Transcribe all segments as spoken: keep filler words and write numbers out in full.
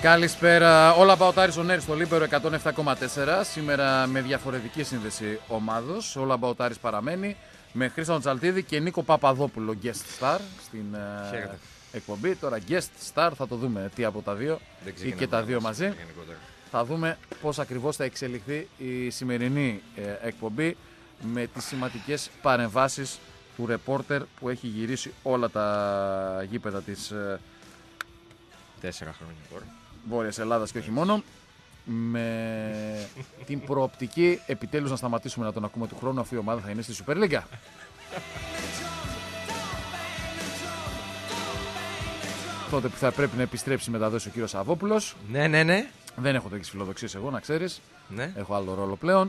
Καλησπέρα. Όλα About Aris on Air στο Λίμπερο εκατόν επτά κόμμα τέσσερα. Σήμερα με διαφορετική σύνδεση ομάδος. Όλα About Aris παραμένει με Χρήστο Τσαλτίδη και Νίκο Παπαδόπουλο guest star στην uh, εκπομπή. Τώρα guest star θα το δούμε τι από τα δύο ή και τα δύο μαζί. Θα δούμε πώς ακριβώς θα εξελιχθεί η σημερινή ε, εκπομπή με τις σημαντικές παρεμβάσεις του ρεπόρτερ που έχει γυρίσει όλα τα γήπεδα της ε, τέσσερα χρόνια τώρα. Βόρειας Ελλάδας και όχι μόνο, με την προοπτική επιτέλους να σταματήσουμε να τον ακούμε του χρόνου, αφού η ομάδα θα είναι στη Super League. Τότε που θα πρέπει να επιστρέψει μεταδόσει ο κύριος Σαββόπουλος. Ναι, ναι, ναι. Δεν έχω τέτοιες φιλοδοξίες εγώ, να ξέρεις. Ναι. Έχω άλλο ρόλο πλέον.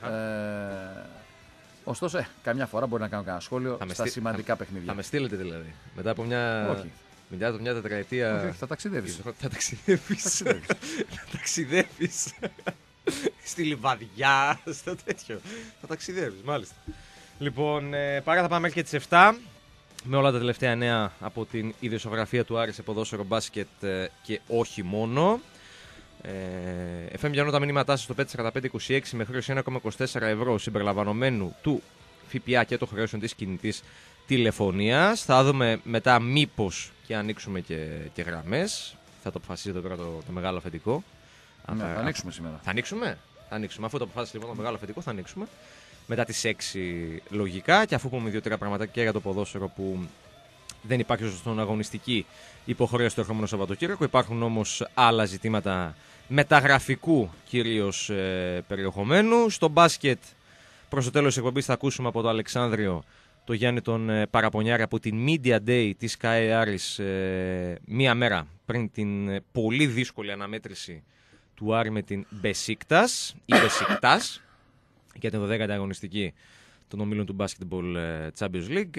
Ε, ωστόσο, ε, καμιά φορά μπορεί να κάνω κανένα σχόλιο στα στείλ... σημαντικά θα... παιχνίδια. Θα με στείλετε δηλαδή. Μετά από μια. Όχι. Μετά από μια τετραετία. Όχι, όχι, θα ταξιδεύεις. Θα ταξιδεύεις. Θα ταξιδεύεις. Στη Λιβαδιά, στο τέτοιο. Θα ταξιδεύεις, μάλιστα. Λοιπόν, ε, παρά θα πάμε μέχρι και τις επτά. Με όλα τα τελευταία νέα από την ιδιοσιογραφία του Άρη σε ποδόσφαιρο, μπάσκετ ε, και όχι μόνο. Ε, εφ εμ Γιάννου τα μηνύματά σας στο πέντε τέσσερα πέντε είκοσι έξι με χρέωση ένα κόμμα είκοσι τέσσερα ευρώ συμπεριλαμβανομένου του ΦΠΑ και των χρεώσεων της κινητής τηλεφωνίας. Θα δούμε μετά μήπως και ανοίξουμε και, και γραμμές. Θα το αποφασίσετε τώρα το, το μεγάλο αφεντικό. Ναι, θα, θα ανοίξουμε σήμερα. Θα ανοίξουμε. Θα ανοίξουμε. Αφού το αποφάσισε λοιπόν το μεγάλο αφεντικό, θα ανοίξουμε. Μετά τις έξι λογικά, και αφού πούμε δύο-τρία πράγματα και για το ποδόσφαιρο που δεν υπάρχει στον αγωνιστική υποχρέωση του ερχόμενου Σαββατοκύριακο, υπάρχουν όμως άλλα ζητήματα μεταγραφικού κυρίως ε, περιεχομένου. Στο μπάσκετ, προς το τέλος της εκπομπής, θα ακούσουμε από το Αλεξάνδριο το Γιάννη τον ε, Παραπονιάρη από την Media Day της ΚΑΕ Άρης ε, μία μέρα πριν την ε, πολύ δύσκολη αναμέτρηση του Άρη με την Μπεσίκτας ή Μπεσίκτας για την δωδέκατη αγωνιστική των ομίλων του Basketball Champions League.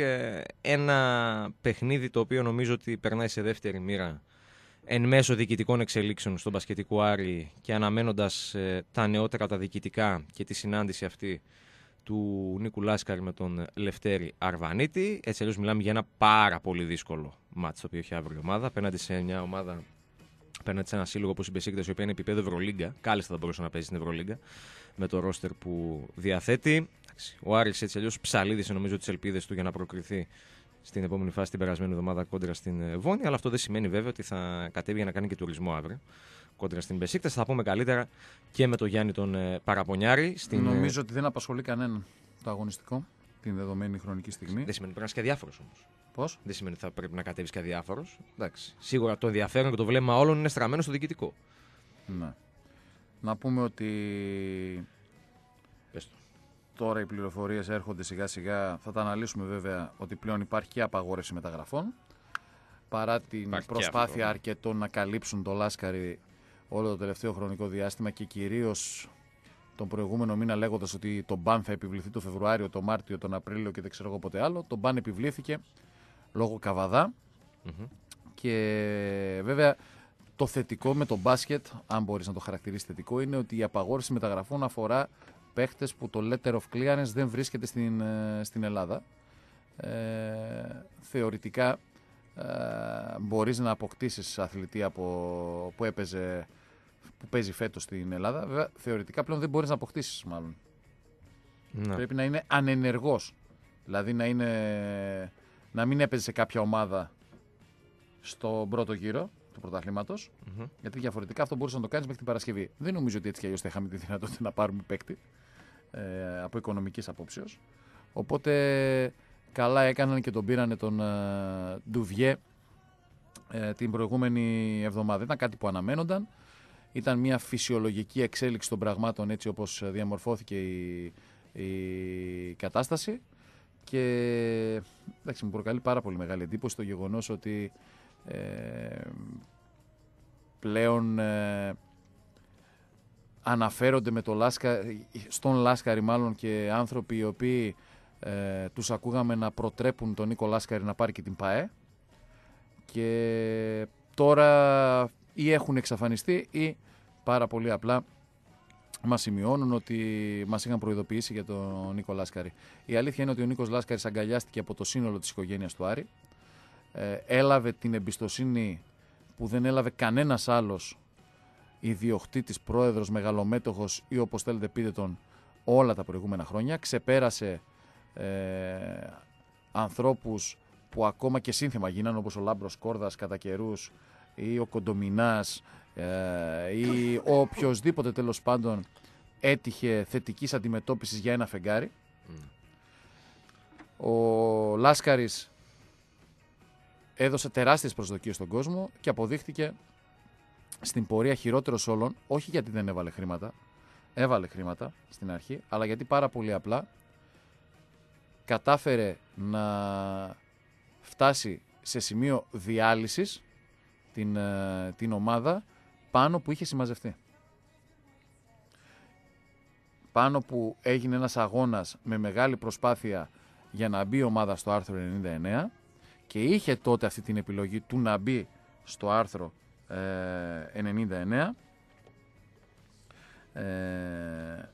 Ένα παιχνίδι το οποίο νομίζω ότι περνάει σε δεύτερη μοίρα εν μέσω διοικητικών εξελίξεων στον μπασκετικό Άρη και αναμένοντας ε, τα νεότερα τα διοικητικά και τη συνάντηση αυτή του Νίκου Λάσκαρη με τον Λευτέρη Αρβανίτη. Έτσι αλλιώς μιλάμε για ένα πάρα πολύ δύσκολο μάτς το οποίο έχει αύριο η ομάδα απέναντι σε μια ομάδα, απέναντι σε ένα σύλλογο όπως η Μπεσίκτας, η οποία είναι επίπεδο Ευρωλίγκα. Κάλλιστα θα μπορούσε να παίζει στην Ευρωλίγκα με το ρόστερ που διαθέτει. Ο Άρης έτσι αλλιώς ψαλίδισε νομίζω τις ελπίδες του για να προκριθεί στην επόμενη φάση την περασμένη εβδομάδα κόντρα στην Βόνη. Αλλά αυτό δεν σημαίνει βέβαια ότι θα κατέβει για να κάνει και τουρισμό αύριο κόντρα στην Μπεσίκτας. Θα πούμε καλύτερα και με τον Γιάννη τον Παραπονιάρη. Στην... Νομίζω ότι δεν απασχολεί κανέναν το αγωνιστικό την δεδομένη χρονική στιγμή. Δεν σημαίνει ότι πρέπει να είσαι και αδιάφορος όμως. Πώς? Δεν σημαίνει ότι θα πρέπει να κατέβεις και αδιάφορος. Σίγουρα το ενδιαφέρον και το βλέμμα όλων είναι στραμμένο στο διοικητικό. Ναι. Να πούμε ότι Πες το. Τώρα οι πληροφορίες έρχονται σιγά σιγά. Θα τα αναλύσουμε βέβαια ότι πλέον υπάρχει και απαγόρευση μεταγραφών. Παρά την υπάρχει προσπάθεια αρκετών να καλύψουν το Λάσκαρη όλο το τελευταίο χρονικό διάστημα και κυρίως τον προηγούμενο μήνα λέγοντας ότι το μπαν θα επιβληθεί το Φεβρουάριο, το Μάρτιο, τον Απρίλιο και δεν ξέρω εγώ ποτέ άλλο. Το μπαν επιβλήθηκε λόγω καβαδά. Mm-hmm. Και βέβαια το θετικό με το μπάσκετ, αν μπορείς να το χαρακτηρίσεις θετικό, είναι ότι η απαγόρευση μεταγραφών αφορά παίχτες που το letter of clearance δεν βρίσκεται στην, στην Ελλάδα. Ε, θεωρητικά ε, μπορείς να αποκτήσεις αθλητή από, που, έπαιζε, που παίζει φέτος στην Ελλάδα. Βέβαια, θεωρητικά πλέον δεν μπορείς να αποκτήσεις μάλλον. Ναι. Πρέπει να είναι ανενεργός. Δηλαδή να, είναι, να μην έπαιζε σε κάποια ομάδα στον πρώτο γύρο του πρωταθλήματος. Mm-hmm. Γιατί διαφορετικά αυτό μπορούσε να το κάνεις μέχρι την Παρασκευή. Δεν νομίζω ότι έτσι κι αλλιώς θα είχαμε τη δυνατότητα να πάρουμε παίκτη ε, από οικονομικής απόψεως. Οπότε καλά έκαναν και τον πήρανε τον ε, Ντουβιέ ε, την προηγούμενη εβδομάδα. Ήταν κάτι που αναμένονταν. Ήταν μια φυσιολογική εξέλιξη των πραγμάτων έτσι όπως διαμορφώθηκε η, η κατάσταση. Και εντάξει, μου προκαλεί πάρα πολύ μεγάλη εντύπωση το γεγονός ότι ε, πλέον ε, αναφέρονται με το Λάσκα, στον Λάσκαρη μάλλον και άνθρωποι οι οποίοι ε, τους ακούγαμε να προτρέπουν τον Νίκο Λάσκαρη να πάρει και την ΠΑΕ και τώρα ή έχουν εξαφανιστεί ή πάρα πολύ απλά μας σημειώνουν ότι μας είχαν προειδοποιήσει για τον Νίκο Λάσκαρη. Η αλήθεια είναι ότι ο Νίκος Λάσκαρης αγκαλιάστηκε από το σύνολο της οικογένειας του Άρη. Ε, έλαβε την εμπιστοσύνη που δεν έλαβε κανένας άλλος ιδιοκτήτης, πρόεδρος, μεγαλομέτωχος ή όπως θέλετε πείτε τον όλα τα προηγούμενα χρόνια. Ξεπέρασε ε, ανθρώπους που ακόμα και σύνθεμα γίνανε, όπως ο Λάμπρος Κόρδας κατά καιρούς ή ο Κοντομινάς ε, ή οποιοσδήποτε τέλος πάντων έτυχε θετικής αντιμετώπισης για ένα φεγγάρι. Mm. Ο Λάσκαρης έδωσε τεράστιες προσδοκίες στον κόσμο και αποδείχτηκε στην πορεία χειρότερος όλων, όχι γιατί δεν έβαλε χρήματα, έβαλε χρήματα στην αρχή, αλλά γιατί πάρα πολύ απλά κατάφερε να φτάσει σε σημείο διάλυσης την, την ομάδα πάνω που είχε συμμαζευτεί. Πάνω που έγινε ένας αγώνας με μεγάλη προσπάθεια για να μπει η ομάδα στο άρθρο ενενήντα εννέα και είχε τότε αυτή την επιλογή του να μπει στο άρθρο ε, ενενήντα εννέα. Ε,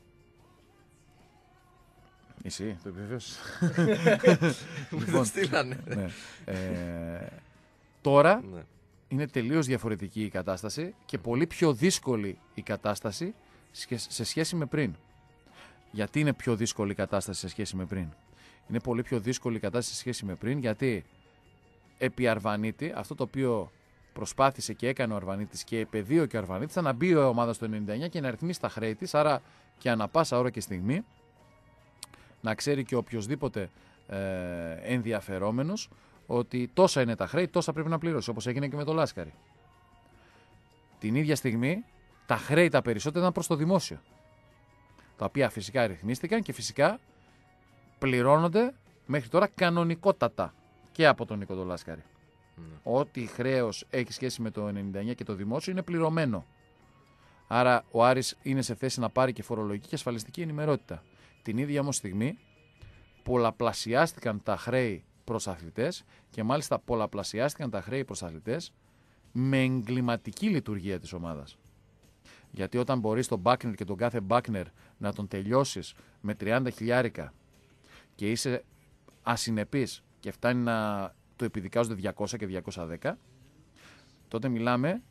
εσύ, το επιβεβαίωσες. Λοιπόν, στείλανε. Ναι. Ε, τώρα ναι. είναι τελείως διαφορετική η κατάσταση και πολύ πιο δύσκολη η κατάσταση σε σχέση με πριν. Γιατί είναι πιο δύσκολη η κατάσταση σε σχέση με πριν? Είναι πολύ πιο δύσκολη η κατάσταση σε σχέση με πριν γιατί επί Αρβανίτη, αυτό το οποίο προσπάθησε και έκανε ο Αρβανίτης και επεδίωκε ο Αρβανίτης ήταν να μπει η ομάδα στο ενενήντα εννέα και να ρυθμίσει τα χρέη της, άρα και ανά πάσα ώρα και στιγμή να ξέρει και οποιοσδήποτε ε, ενδιαφερόμενος ότι τόσα είναι τα χρέη, τόσα πρέπει να πληρώσει, όπως έγινε και με το Λάσκαρη. Την ίδια στιγμή τα χρέη τα περισσότερα ήταν προς το δημόσιο, τα οποία φυσικά ρυθμίστηκαν και φυσικά πληρώνονται μέχρι τώρα κανονικότατα και από τον Νίκο τον Λάσκαρη. Mm. Ό,τι χρέος έχει σχέση με το ενενήντα εννέα και το δημόσιο είναι πληρωμένο. Άρα ο Άρης είναι σε θέση να πάρει και φορολογική και ασφαλιστική ενημερότητα. Την ίδια όμως στιγμή πολλαπλασιάστηκαν τα χρέη προς αθλητές και μάλιστα πολλαπλασιάστηκαν τα χρέη προς αθλητές με εγκληματική λειτουργία της ομάδας. Γιατί όταν μπορείς τον Μπάκνερ και τον κάθε Μπάκνερ να τον τελειώσεις με τριάντα χιλιάρικα και είσαι ασυνεπής και φτάνει να το επιδικάζονται διακόσια και διακόσια δέκα, τότε μιλάμε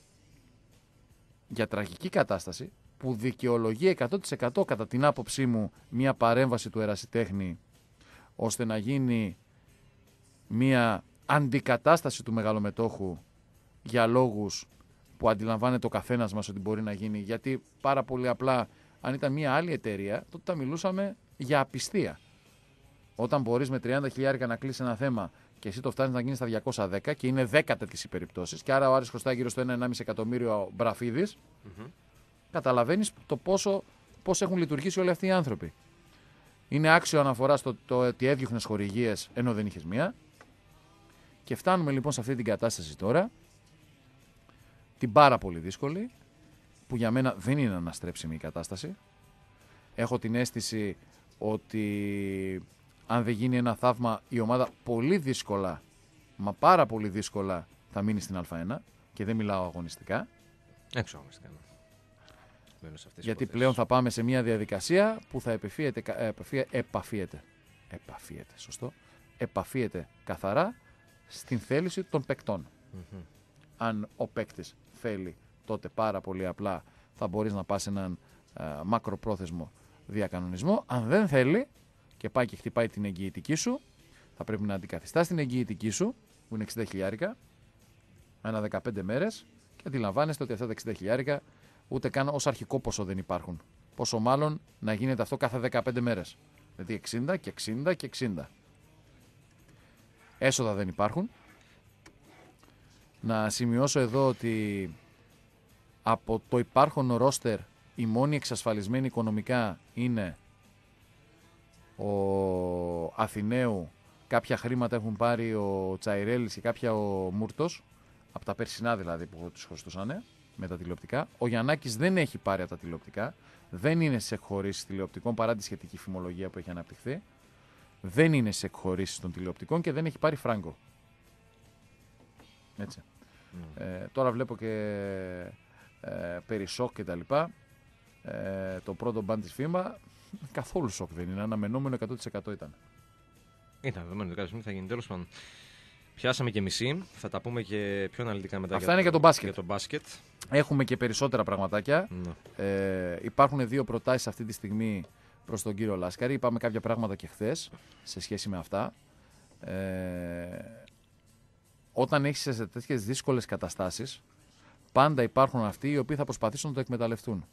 για τραγική κατάσταση που δικαιολογεί εκατό τοις εκατό κατά την άποψή μου μια παρέμβαση του ερασιτέχνη ώστε να γίνει μια αντικατάσταση του μεγαλομετόχου για λόγους που αντιλαμβάνεται ο καθένας μας ότι μπορεί να γίνει, γιατί πάρα πολύ απλά αν ήταν μια άλλη εταιρεία τότε θα μιλούσαμε για απιστία. Όταν μπορείς με τριάντα χιλιάρικα να κλείσεις ένα θέμα και εσύ το φτάνεις να γίνει στα διακόσια δέκα και είναι δέκα τέτοιες οι περιπτώσεις και άρα ο Άρης χρωστάει γύρω στο ένα κόμμα πέντε εκατομμύριο μπραφίδης, mm-hmm. καταλαβαίνεις το πόσο, πώς έχουν λειτουργήσει όλοι αυτοί οι άνθρωποι. Είναι άξιο αναφορά στο το ότι έδιωχνες χορηγίες ενώ δεν είχες μία και φτάνουμε λοιπόν σε αυτή την κατάσταση τώρα, την πάρα πολύ δύσκολη, που για μένα δεν είναι αναστρέψιμη η κατάσταση. Έχω την αίσθηση ότι αν δεν γίνει ένα θαύμα η ομάδα πολύ δύσκολα, μα πάρα πολύ δύσκολα θα μείνει στην Α1 και δεν μιλάω αγωνιστικά. Έξω αγωνιστικά. Γιατί πλέον θα πάμε σε μια διαδικασία που θα επαφίεται, επαφίεται, επαφίεται, σωστό, επαφίεται καθαρά στην θέληση των παικτών. Mm-hmm. Αν ο παίκτης θέλει, τότε πάρα πολύ απλά θα μπορείς να πας σε έναν α, μακροπρόθεσμο διακανονισμό. Αν δεν θέλει και πάει και χτυπάει την εγγυητική σου, θα πρέπει να αντικαθιστάς την εγγυητική σου, που είναι εξήντα χιλιάρικα, ένα δεκαπέντε μέρες και αντιλαμβάνεστε ότι αυτά τα εξήντα χιλιάρικα ούτε καν ως αρχικό ποσό δεν υπάρχουν. Πόσο μάλλον να γίνεται αυτό κάθε δεκαπέντε μέρες. Δηλαδή εξήντα και εξήντα και εξήντα. Έσοδα δεν υπάρχουν. Να σημειώσω εδώ ότι από το υπάρχον ρόστερ η μόνη εξασφαλισμένη οικονομικά είναι ο Αθηναίου, κάποια χρήματα έχουν πάρει ο Τσαϊρέλης και κάποια ο Μούρτος, από τα περσινά δηλαδή που τους χρωστούσαν με τα τηλεοπτικά. Ο Γιαννάκης δεν έχει πάρει από τα τηλεοπτικά, δεν είναι σε εκχωρήσεις τηλεοπτικών παρά τη σχετική φημολογία που έχει αναπτυχθεί. Δεν είναι σε εκχωρήσεις των τηλεοπτικών και δεν έχει πάρει φράγκο. Έτσι. Mm. Ε, τώρα βλέπω και ε, περί σοκ και τα λοιπά. Ε, το πρώτο μπαν της φήμα καθόλου σοκ δεν είναι, αναμενόμενο εκατό τοις εκατό ήταν. Ήταν δεδομένο ότι κάποια στιγμή θα γίνει. Τέλος πάντων, πιάσαμε και μισή. Θα τα πούμε και πιο αναλυτικά μετά. Αυτά για είναι το, για το μπάσκετ. Για το μπάσκετ. Έχουμε και περισσότερα πραγματάκια. Ναι. Ε, υπάρχουν δύο προτάσεις αυτή τη στιγμή προς τον κύριο Λάσκαρη. Είπαμε κάποια πράγματα και χθες σε σχέση με αυτά. Ε, όταν έχεις σε τέτοιες δύσκολες καταστάσεις, πάντα υπάρχουν αυτοί οι οποίοι θα προσπαθήσουν να το εκμεταλλευτούν.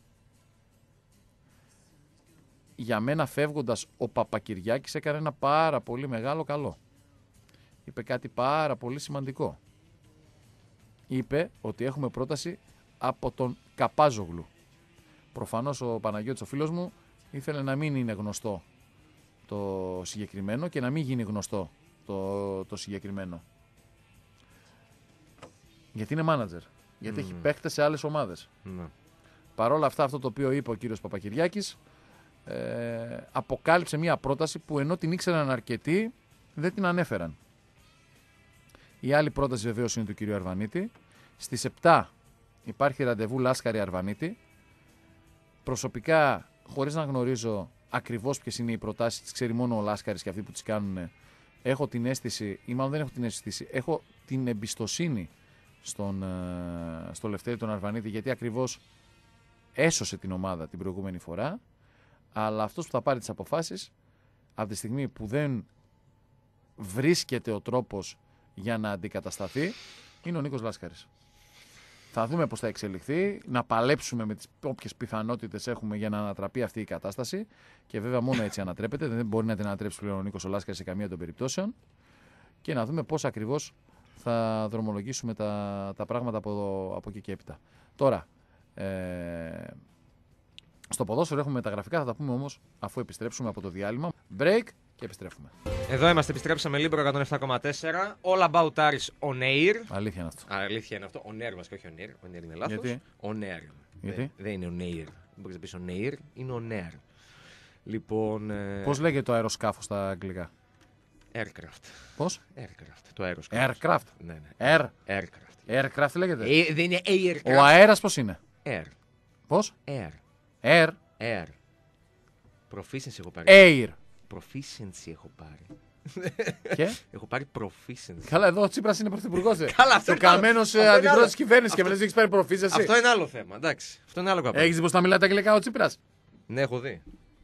Για μένα, φεύγοντας, ο Παπακυριάκης έκανε ένα πάρα πολύ μεγάλο καλό. Είπε κάτι πάρα πολύ σημαντικό. Είπε ότι έχουμε πρόταση από τον Καπάζογλου. Προφανώς ο Παναγιώτης, ο φίλος μου, ήθελε να μην είναι γνωστό το συγκεκριμένο και να μην γίνει γνωστό το, το συγκεκριμένο. Γιατί είναι μάνατζερ. Γιατί mm. έχει παίχτες σε άλλες ομάδες. Mm. Παρ' όλα αυτά, αυτό το οποίο είπε ο κύριος Παπακυριάκης, ε, αποκάλυψε μια πρόταση που ενώ την ήξεραν αρκετοί, δεν την ανέφεραν. Η άλλη πρόταση βεβαίως είναι του κυρίου Αρβανίτη. Στις επτά υπάρχει ραντεβού Λάσκαρη Αρβανίτη. Προσωπικά, χωρίς να γνωρίζω ακριβώς ποιες είναι οι προτάσεις, τις ξέρει μόνο ο Λάσκαρης και αυτοί που τις κάνουν, έχω την αίσθηση, ή μάλλον δεν έχω την αίσθηση, έχω την εμπιστοσύνη στον, στο Λευτέρη τον Αρβανίτη, γιατί ακριβώς έσωσε την ομάδα την προηγούμενη φορά, αλλά αυτός που θα πάρει τις αποφάσεις, από τη στιγμή που δεν βρίσκεται ο τρόπος για να αντικατασταθεί, είναι ο Νίκος Λάσκαρης. Θα δούμε πώς θα εξελιχθεί, να παλέψουμε με τις όποιες πιθανότητες έχουμε για να ανατραπεί αυτή η κατάσταση και βέβαια μόνο έτσι ανατρέπεται, δεν μπορεί να την ανατρέψει πλέον ο Νίκος ο Λάσκαρης σε καμία των περιπτώσεων και να δούμε πώς ακριβώς θα δρομολογήσουμε τα, τα πράγματα από, από εκεί και έπειτα. Τώρα, ε, στο ποδόσφαιρο έχουμε μεταγραφικά, θα τα πούμε όμως αφού επιστρέψουμε από το διάλειμμα. Break και επιστρέφουμε. Εδώ είμαστε, επιστρέψαμε Λίμπρο εκατόν επτά κόμμα τέσσερα. All about Aris on air. Αλήθεια είναι αυτό. Α, αλήθεια είναι αυτό. On air μας και όχι on air. On air είναι λάθος. Γιατί? On air. Γιατί? Δεν, δεν είναι on air. Δεν μπορείς να πεις on air, είναι on air. Λοιπόν. Ε... Πώς λέγεται το αεροσκάφος στα αγγλικά? Aircraft. Πώς? Aircraft. Το αεροσκάφος. Aircraft. Ναι, ναι. Air. Aircraft. Aircraft λέγεται. Ε, δεν είναι aircraft. Ο αέρας πώς είναι? Air. Πώς? Air. Air. Air. Proficiency έχω πάρει. Air. Proficiency έχω πάρει. Και? Έχω πάρει proficiency. Καλά, εδώ ο Τσίπρας είναι πρωθυπουργός. Καλά, αυτό είναι. Ο καμένος αντιπρόεδρος της κυβέρνησης και μετά έχεις πάρει proficiency. Αυτό είναι άλλο θέμα, εντάξει. Αυτό είναι άλλο καπέλο. Έχεις δει πως θα μιλάει τα αγγλικά ο Τσίπρας? Ναι, έχω δει.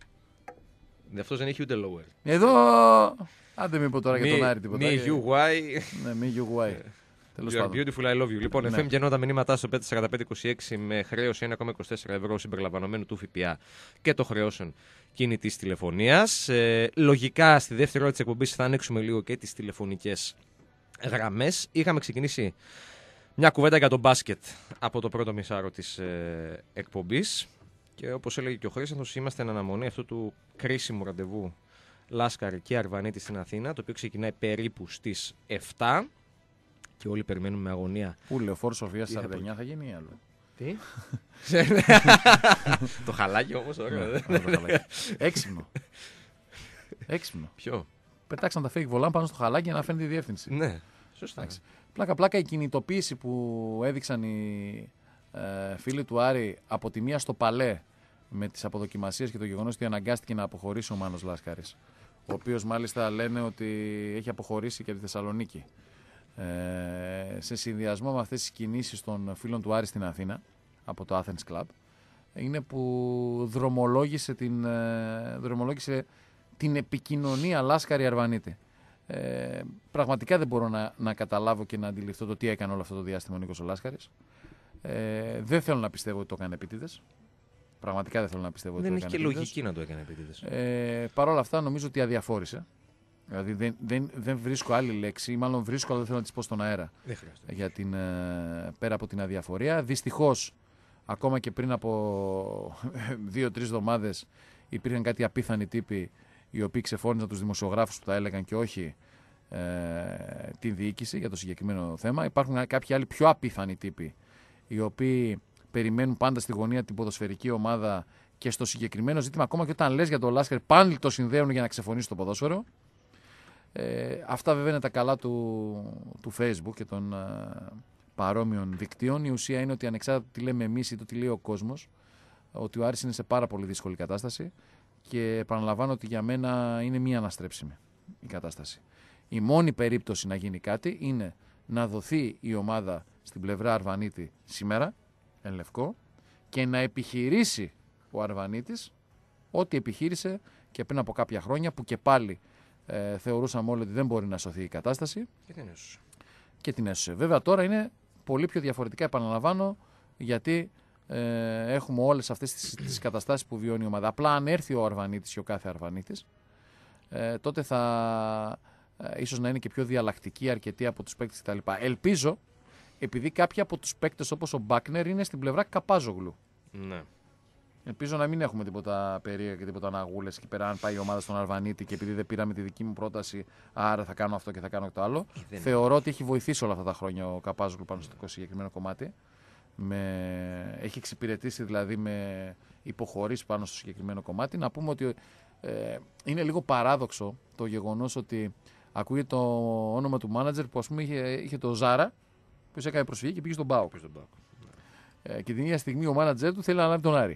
Αυτός δεν έχει ούτε lower. Εδώ. Άντε μην πω τώρα για τον Άρη τίποτα. Μη you why. Ναι, μη you why. You are beautiful, I love you. Λοιπόν, εφ εμ και ενώ τα μηνύματά στο πέντε τέσσερα πέντε είκοσι έξι με χρέωση ένα κόμμα είκοσι τέσσερα ευρώ συμπεριλαμβανομένου του ΦΠΑ και το χρεώσεων κινητής τηλεφωνίας. Ε, λογικά στη δεύτερη ώρα της εκπομπής θα ανοίξουμε λίγο και τις τηλεφωνικές γραμμές. Είχαμε ξεκινήσει μια κουβέντα για το μπάσκετ από το πρώτο μισάρο της ε, εκπομπής. Και όπως έλεγε και ο Χρήστος, είμαστε εν αναμονή αυτού του κρίσιμου ραντεβού Λάσκαρη και Αρβανίτη στην Αθήνα, το οποίο ξεκινάει περίπου στις επτά. Και όλοι περιμένουμε με αγωνία. Πού λέει, ο Φόρ Σοφία σαράντα εννιά θα γίνει ή άλλο? Τι? Το χαλάκι όμως, ωραίο. Έξυπνο. Έξυπνο. Ποιο? Πετάξαν τα fake βολάν πάνω στο χαλάκι για να φαίνεται η διεύθυνση. Ναι, σωστά. Πλάκα-πλάκα η κινητοποίηση που έδειξαν οι ε, φίλοι του Άρη από τη μία στο Παλέ με τις αποδοκιμασίες και το γεγονός ότι αναγκάστηκε να αποχωρήσει ο Μάνος Λάσκαρης, ο οποίος μάλιστα λένε ότι έχει αποχωρήσει και από τη Θεσσαλονίκη. Ε, σε συνδυασμό με αυτές τις κινήσεις των φίλων του Άρη στην Αθήνα από το Athens Club, είναι που δρομολόγησε την, ε, δρομολόγησε την επικοινωνία Λάσκαρη Αρβανίτη. Ε, πραγματικά δεν μπορώ να, να καταλάβω και να αντιληφθώ το τι έκανε όλο αυτό το διάστημα ο Νίκος ο Λάσκαρης. Ε, δεν θέλω να πιστεύω ότι το έκανε επίτηδες. Πραγματικά δεν θέλω να πιστεύω ότι δεν το έκανε επίτηδες. Δεν επίτηδες. έχει και λογική να το έκανε επίτηδες. Ε, Παρ' όλα αυτά νομίζω ότι αδιαφόρησε. Δηλαδή δεν, δεν, δεν βρίσκω άλλη λέξη, ή μάλλον βρίσκω, αλλά δεν θέλω να τις πω στον αέρα. Δεν χρειάζεται. Για την, ε, πέρα από την αδιαφορία. Δυστυχώς, ακόμα και πριν από δύο-τρεις εβδομάδες υπήρχαν κάτι απίθανοι τύποι οι οποίοι ξεφώνησαν τους δημοσιογράφους που τα έλεγαν και όχι ε, την διοίκηση για το συγκεκριμένο θέμα. Υπάρχουν κάποιοι άλλοι πιο απίθανοι τύποι οι οποίοι περιμένουν πάντα στη γωνία την ποδοσφαιρική ομάδα και στο συγκεκριμένο ζήτημα, ακόμα και όταν λες για τον Λάσκαρη, πάλι το συνδέουν για να ξεφωνήσει το ποδόσφαιρο. Ε, αυτά βέβαια είναι τα καλά του, του Facebook και των ε, παρόμοιων δικτύων. Η ουσία είναι ότι ανεξάρτητα τι λέμε εμείς ή το τι λέει ο κόσμος, ότι ο Άρης είναι σε πάρα πολύ δύσκολη κατάσταση και επαναλαμβάνω ότι για μένα είναι μη αναστρέψιμη η κατάσταση. Η μόνη περίπτωση να γίνει κάτι είναι να δοθεί η ομάδα στην πλευρά Αρβανίτη σήμερα, εν λευκό, και να επιχειρήσει ο Αρβανίτης ό,τι επιχείρησε και πριν από κάποια χρόνια, που και πάλι ε, θεωρούσαμε όλοι ότι δεν μπορεί να σωθεί η κατάσταση. Και την έσωσε. Και την έσωσε. Βέβαια τώρα είναι πολύ πιο διαφορετικά, επαναλαμβάνω, γιατί ε, έχουμε όλες αυτές τις, τις καταστάσεις που βιώνει η ομάδα. Απλά αν έρθει ο Αρβανίτης και ο κάθε Αρβανίτης, ε, τότε θα ε, ίσως να είναι και πιο διαλλακτική αρκετή από τους παίκτες κτλ. Ελπίζω, επειδή κάποιοι από τους παίκτες όπως ο Μπάκνερ είναι στην πλευρά Καπάζογλου. Ναι. Ελπίζω να μην έχουμε τίποτα περίεργα και τίποτα αναγούλες εκεί πέρα. Αν πάει η ομάδα στον Αρβανίτη και επειδή δεν πήραμε τη δική μου πρόταση, άρα θα κάνω αυτό και θα κάνω το άλλο. Δεν Θεωρώ είναι. ότι έχει βοηθήσει όλα αυτά τα χρόνια ο Καπάζογλου πάνω στο συγκεκριμένο κομμάτι. Με... Έχει εξυπηρετήσει δηλαδή με υποχωρήσει πάνω στο συγκεκριμένο κομμάτι. Να πούμε ότι ε, είναι λίγο παράδοξο το γεγονός ότι ακούγεται το όνομα του μάνατζερ που ας πούμε είχε, είχε το Ζάρα, που έκανε προσφυγή και πήγε στον ΠΑΟΚ. Ε, και την ίδια στιγμή ο μάνατζερ του θέλει να αναλάβει τον Άρη.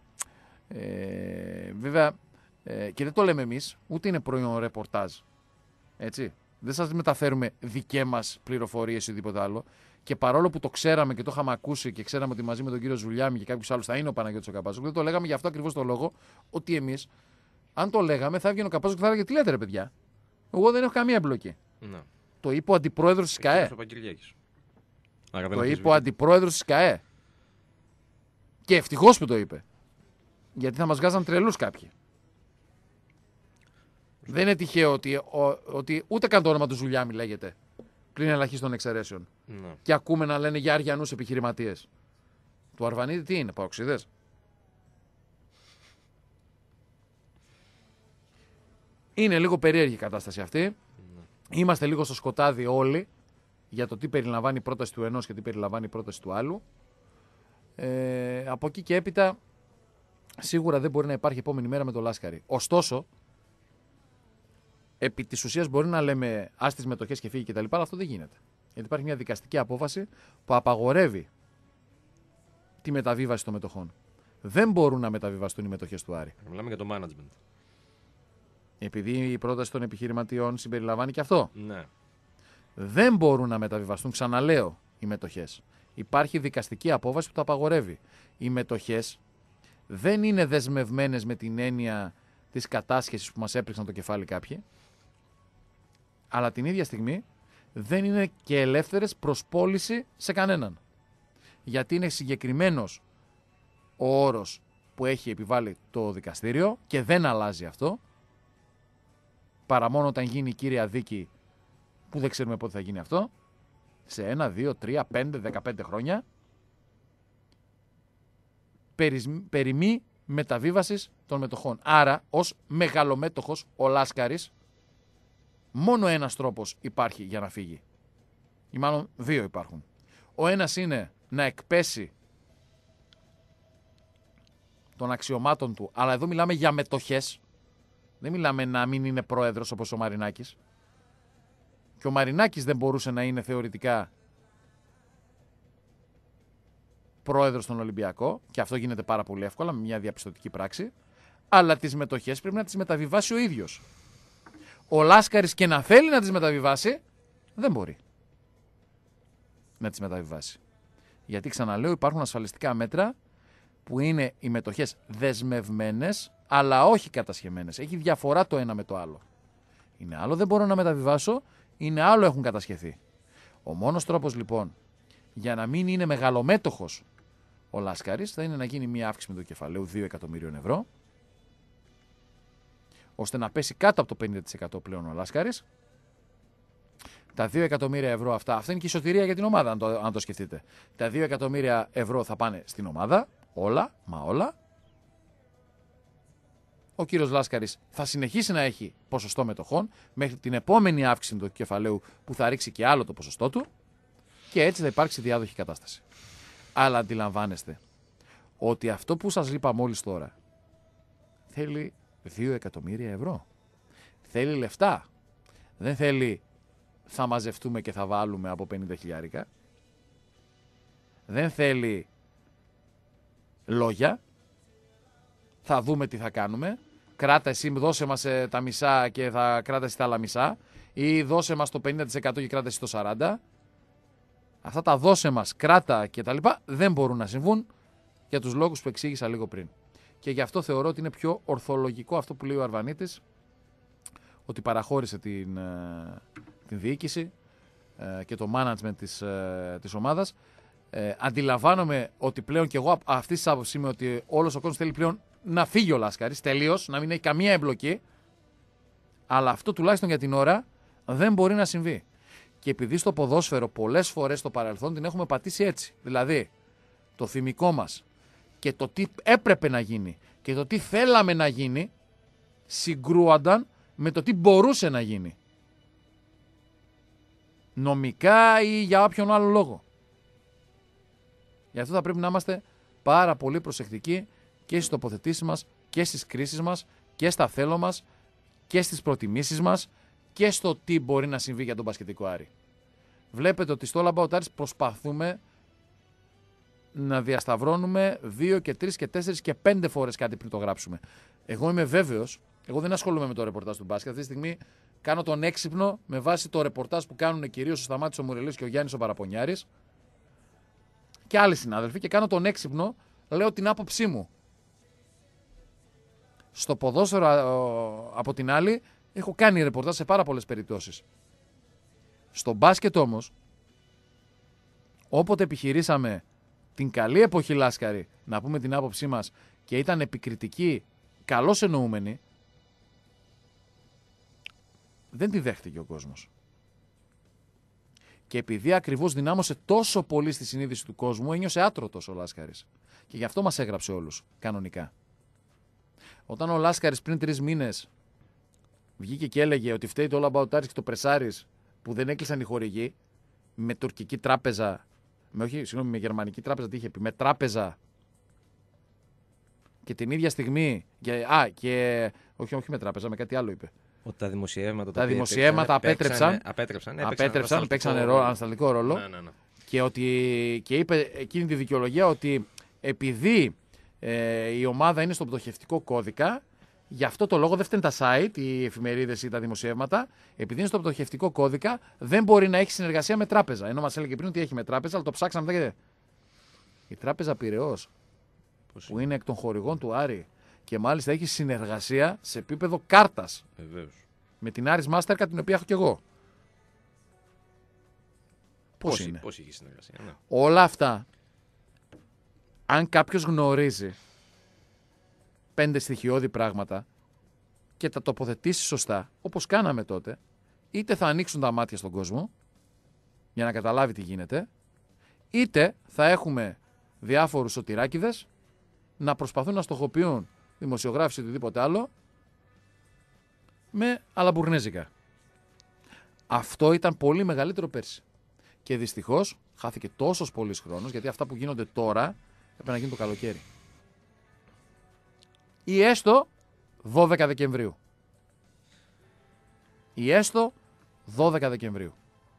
Ε, βέβαια, ε, και δεν το λέμε εμείς, ούτε είναι προϊόν ρεπορτάζ. Έτσι. Δεν σας μεταφέρουμε δικές μας πληροφορίες ή οτιδήποτε άλλο. Και παρόλο που το ξέραμε και το είχαμε ακούσει και ξέραμε ότι μαζί με τον κύριο Ζουλιάμι και κάποιους άλλους θα είναι ο Παναγιώτης ο Καπάζογλου, δεν το λέγαμε γι' αυτό ακριβώς το λόγο, ότι εμείς, αν το λέγαμε, θα έβγαινε ο Καπάζογλου και θα έλεγε τι λέτε ρε παιδιά. Εγώ δεν έχω καμία εμπλοκή. Ναι. Το είπε ο αντιπρόεδρος της ΚΑΕ. Το είπε ο αντιπρόεδρος της ΚΑΕ. Και ευτυχώς που το είπε. Γιατί θα μας βγάζαν τρελούς κάποιοι. Δεν είναι τυχαίο ότι, ο, ότι ούτε καν το όνομα του Ζουλιάμι λέγεται πλην ελαχίστων εξαιρέσεων. Ναι. Και ακούμε να λένε για αριανούς επιχειρηματίες. Του Αρβανίτη τι είναι, παοξίδες. Είναι λίγο περίεργη η κατάσταση αυτή. Ναι. Είμαστε λίγο στο σκοτάδι όλοι για το τι περιλαμβάνει η πρόταση του ενός και τι περιλαμβάνει η πρόταση του άλλου. Ε, από εκεί και έπειτα σίγουρα δεν μπορεί να υπάρχει επόμενη μέρα με το Λάσκαρη. Ωστόσο, επί της ουσίας μπορεί να λέμε ας τις μετοχές και φύγει κτλ. Αλλά αυτό δεν γίνεται. Γιατί υπάρχει μια δικαστική απόφαση που απαγορεύει τη μεταβίβαση των μετοχών. Δεν μπορούν να μεταβιβαστούν οι μετοχές του Άρη. Μιλάμε για το management. Επειδή η πρόταση των επιχειρηματιών συμπεριλαμβάνει και αυτό. Ναι. Δεν μπορούν να μεταβιβαστούν, ξαναλέω, οι μετοχές. Υπάρχει δικαστική απόφαση που το απαγορεύει. Οι μετοχές δεν είναι δεσμευμένες με την έννοια της κατάσχεσης που μας έπριξαν το κεφάλι κάποιοι, αλλά την ίδια στιγμή δεν είναι και ελεύθερες προς πώληση σε κανέναν. Γιατί είναι συγκεκριμένος ο όρος που έχει επιβάλει το δικαστήριο και δεν αλλάζει αυτό, παρά μόνο όταν γίνει η κύρια δίκη που δεν ξέρουμε πότε θα γίνει αυτό, σε ένα, δύο, τρία, πέντε, δεκαπέντε χρόνια, περί, περί μη μεταβίβασης των μετοχών. Άρα, ως μεγαλομέτοχος, ο Λάσκαρης, μόνο ένας τρόπος υπάρχει για να φύγει. Ή μάλλον δύο υπάρχουν. Ο ένας είναι να εκπέσει των αξιωμάτων του, αλλά εδώ μιλάμε για μετοχές. Δεν μιλάμε να μην είναι πρόεδρος όπως ο Μαρινάκης. Και ο Μαρινάκης δεν μπορούσε να είναι θεωρητικά πρόεδρος στον Ολυμπιακό, και αυτό γίνεται πάρα πολύ εύκολα με μια διαπιστωτική πράξη, αλλά τις μετοχές πρέπει να τις μεταβιβάσει ο ίδιος. Ο Λάσκαρης και να θέλει να τις μεταβιβάσει, δεν μπορεί να τις μεταβιβάσει. Γιατί ξαναλέω, υπάρχουν ασφαλιστικά μέτρα που είναι οι μετοχές δεσμευμένες, αλλά όχι κατασχεμένες. Έχει διαφορά το ένα με το άλλο. Είναι άλλο δεν μπορώ να μεταβιβάσω, είναι άλλο έχουν κατασχεθεί. Ο μόνος τρόπος λοιπόν για να μην είναι μεγαλομέτοχος ο Λάσκαρης θα είναι να γίνει μια αύξηση με το κεφαλαίου δύο εκατομμυρίων ευρώ, ώστε να πέσει κάτω από το πενήντα τοις εκατό πλέον ο Λάσκαρης. Τα δύο εκατομμύρια ευρώ αυτά, αυτά είναι και η σωτηρία για την ομάδα, αν το, αν το σκεφτείτε. Τα δύο εκατομμύρια ευρώ θα πάνε στην ομάδα, όλα, μα όλα. Ο κύριος Λάσκαρης θα συνεχίσει να έχει ποσοστό μετοχών μέχρι την επόμενη αύξηση του κεφαλαίου που θα ρίξει και άλλο το ποσοστό του, και έτσι θα υπάρξει διάδοχη κατάσταση. Αλλά αντιλαμβάνεστε ότι αυτό που σας είπα μόλις τώρα θέλει δύο εκατομμύρια ευρώ. Θέλει λεφτά. Δεν θέλει θα μαζευτούμε και θα βάλουμε από πενήντα χιλιάρικα. Δεν θέλει λόγια. Θα δούμε τι θα κάνουμε. Κράτα εσύ, δώσε μας ε, τα μισά και θα κράτα εσύ τα άλλα μισά. Ή δώσε μας το πενήντα τοις εκατό και κράτα εσύ το σαράντα τοις εκατό. Αυτά τα δώσε μας, κράτα κτλ. Δεν μπορούν να συμβούν για τους λόγους που εξήγησα λίγο πριν. Και γι' αυτό θεωρώ ότι είναι πιο ορθολογικό αυτό που λέει ο Αρβανίτης, ότι παραχώρησε την, την διοίκηση και το management της, της ομάδας. Ε, αντιλαμβάνομαι ότι πλέον και εγώ αυτή τη άποψη είμαι ότι όλος ο κόσμος θέλει πλέον να φύγει ο Λάσκαρης τελείως, να μην έχει καμία εμπλοκή. Αλλά αυτό τουλάχιστον για την ώρα δεν μπορεί να συμβεί. Και επειδή στο ποδόσφαιρο πολλές φορές στο παρελθόν την έχουμε πατήσει έτσι. Δηλαδή το θυμικό μας και το τι έπρεπε να γίνει και το τι θέλαμε να γίνει συγκρούονταν με το τι μπορούσε να γίνει. Νομικά ή για όποιον άλλο λόγο. Γι' αυτό θα πρέπει να είμαστε πάρα πολύ προσεκτικοί και στις τοποθετήσεις μας και στις κρίσεις μας και στα θέλω μας και στις προτιμήσεις μας και στο τι μπορεί να συμβεί για τον μπασκετικό Άρη. Βλέπετε ότι στο All About Aris προσπαθούμε να διασταυρώνουμε δύο και τρεις και τέσσερις και πέντε φορές κάτι πριν το γράψουμε. Εγώ είμαι βέβαιος, εγώ δεν ασχολούμαι με το ρεπορτάζ του μπάσκετ. Αυτή τη στιγμή κάνω τον έξυπνο με βάση το ρεπορτάζ που κάνουν κυρίως ο Σταμάτης ο Μουρελής και ο Γιάννης ο Παραπονιάρης και άλλοι συνάδελφοι και κάνω τον έξυπνο, λέω την άποψή μου. Στο ποδόσφαιρο από την άλλη έχω κάνει ρεπορτάζ σε πάρα πολλές περιπτώσεις. Στο μπάσκετ όμως, όποτε επιχειρήσαμε την καλή εποχή Λάσκαρη να πούμε την άποψή μας και ήταν επικριτική, καλώς εννοούμενη, δεν τη δέχτηκε ο κόσμος. Και επειδή ακριβώς δυνάμωσε τόσο πολύ στη συνείδηση του κόσμου, ένιωσε άτρωτος ο Λάσκαρης. Και γι' αυτό μας έγραψε όλους, κανονικά. Όταν ο Λάσκαρης πριν τρεις μήνες βγήκε και έλεγε ότι φταίει το All About Aris και το Πρεσάρις που δεν έκλεισαν οι χορηγοί, με τουρκική τράπεζα, με, όχι, συγγνώμη, με γερμανική τράπεζα, τι είχε πει, με τράπεζα, και την ίδια στιγμή, και, α, και, όχι, όχι με τράπεζα, με κάτι άλλο είπε. Ότι τα δημοσιεύματα, τα δημοσιεύματα απέτρεψαν, απέτρεψαν, απέτρεψαν, παίξαν ανασταλτικό ρόλο, ναι, ναι, ναι. Και, ότι, και είπε εκείνη τη δικαιολογία ότι επειδή ε, η ομάδα είναι στον πτωχευτικό κώδικα, γι' αυτό το λόγο δεν φταίνουν τα site, οι εφημερίδες ή τα δημοσιεύματα, επειδή είναι στον πτωχευτικό κώδικα, δεν μπορεί να έχει συνεργασία με τράπεζα. Ενώ μας έλεγε πριν ότι έχει με τράπεζα, αλλά το ψάξαμε μετά και... Η τράπεζα Πειραιώς, που είναι εκ των χορηγών του Άρη, και μάλιστα έχει συνεργασία σε επίπεδο κάρτας. Βεβαίως. Με την Άρης Mastercard, την οποία έχω κι εγώ. Πώς είναι. Πώς έχει συνεργασία. Ναι. Όλα αυτά, αν κάποιος γνωρίζει πέντε στοιχειώδη πράγματα και τα τοποθετήσει σωστά, όπως κάναμε τότε, είτε θα ανοίξουν τα μάτια στον κόσμο για να καταλάβει τι γίνεται, είτε θα έχουμε διάφορους σωτηράκηδες να προσπαθούν να στοχοποιούν δημοσιογράφηση ή οτιδήποτε άλλο με αλαμπουρνέζικα. Αυτό ήταν πολύ μεγαλύτερο πέρσι. Και δυστυχώς χάθηκε τόσος πολύς χρόνος, γιατί αυτά που γίνονται τώρα έπρεπε να γίνουν το καλοκαίρι. Ή έστω δώδεκα Δεκεμβρίου. Ή έστω δώδεκα Δεκεμβρίου.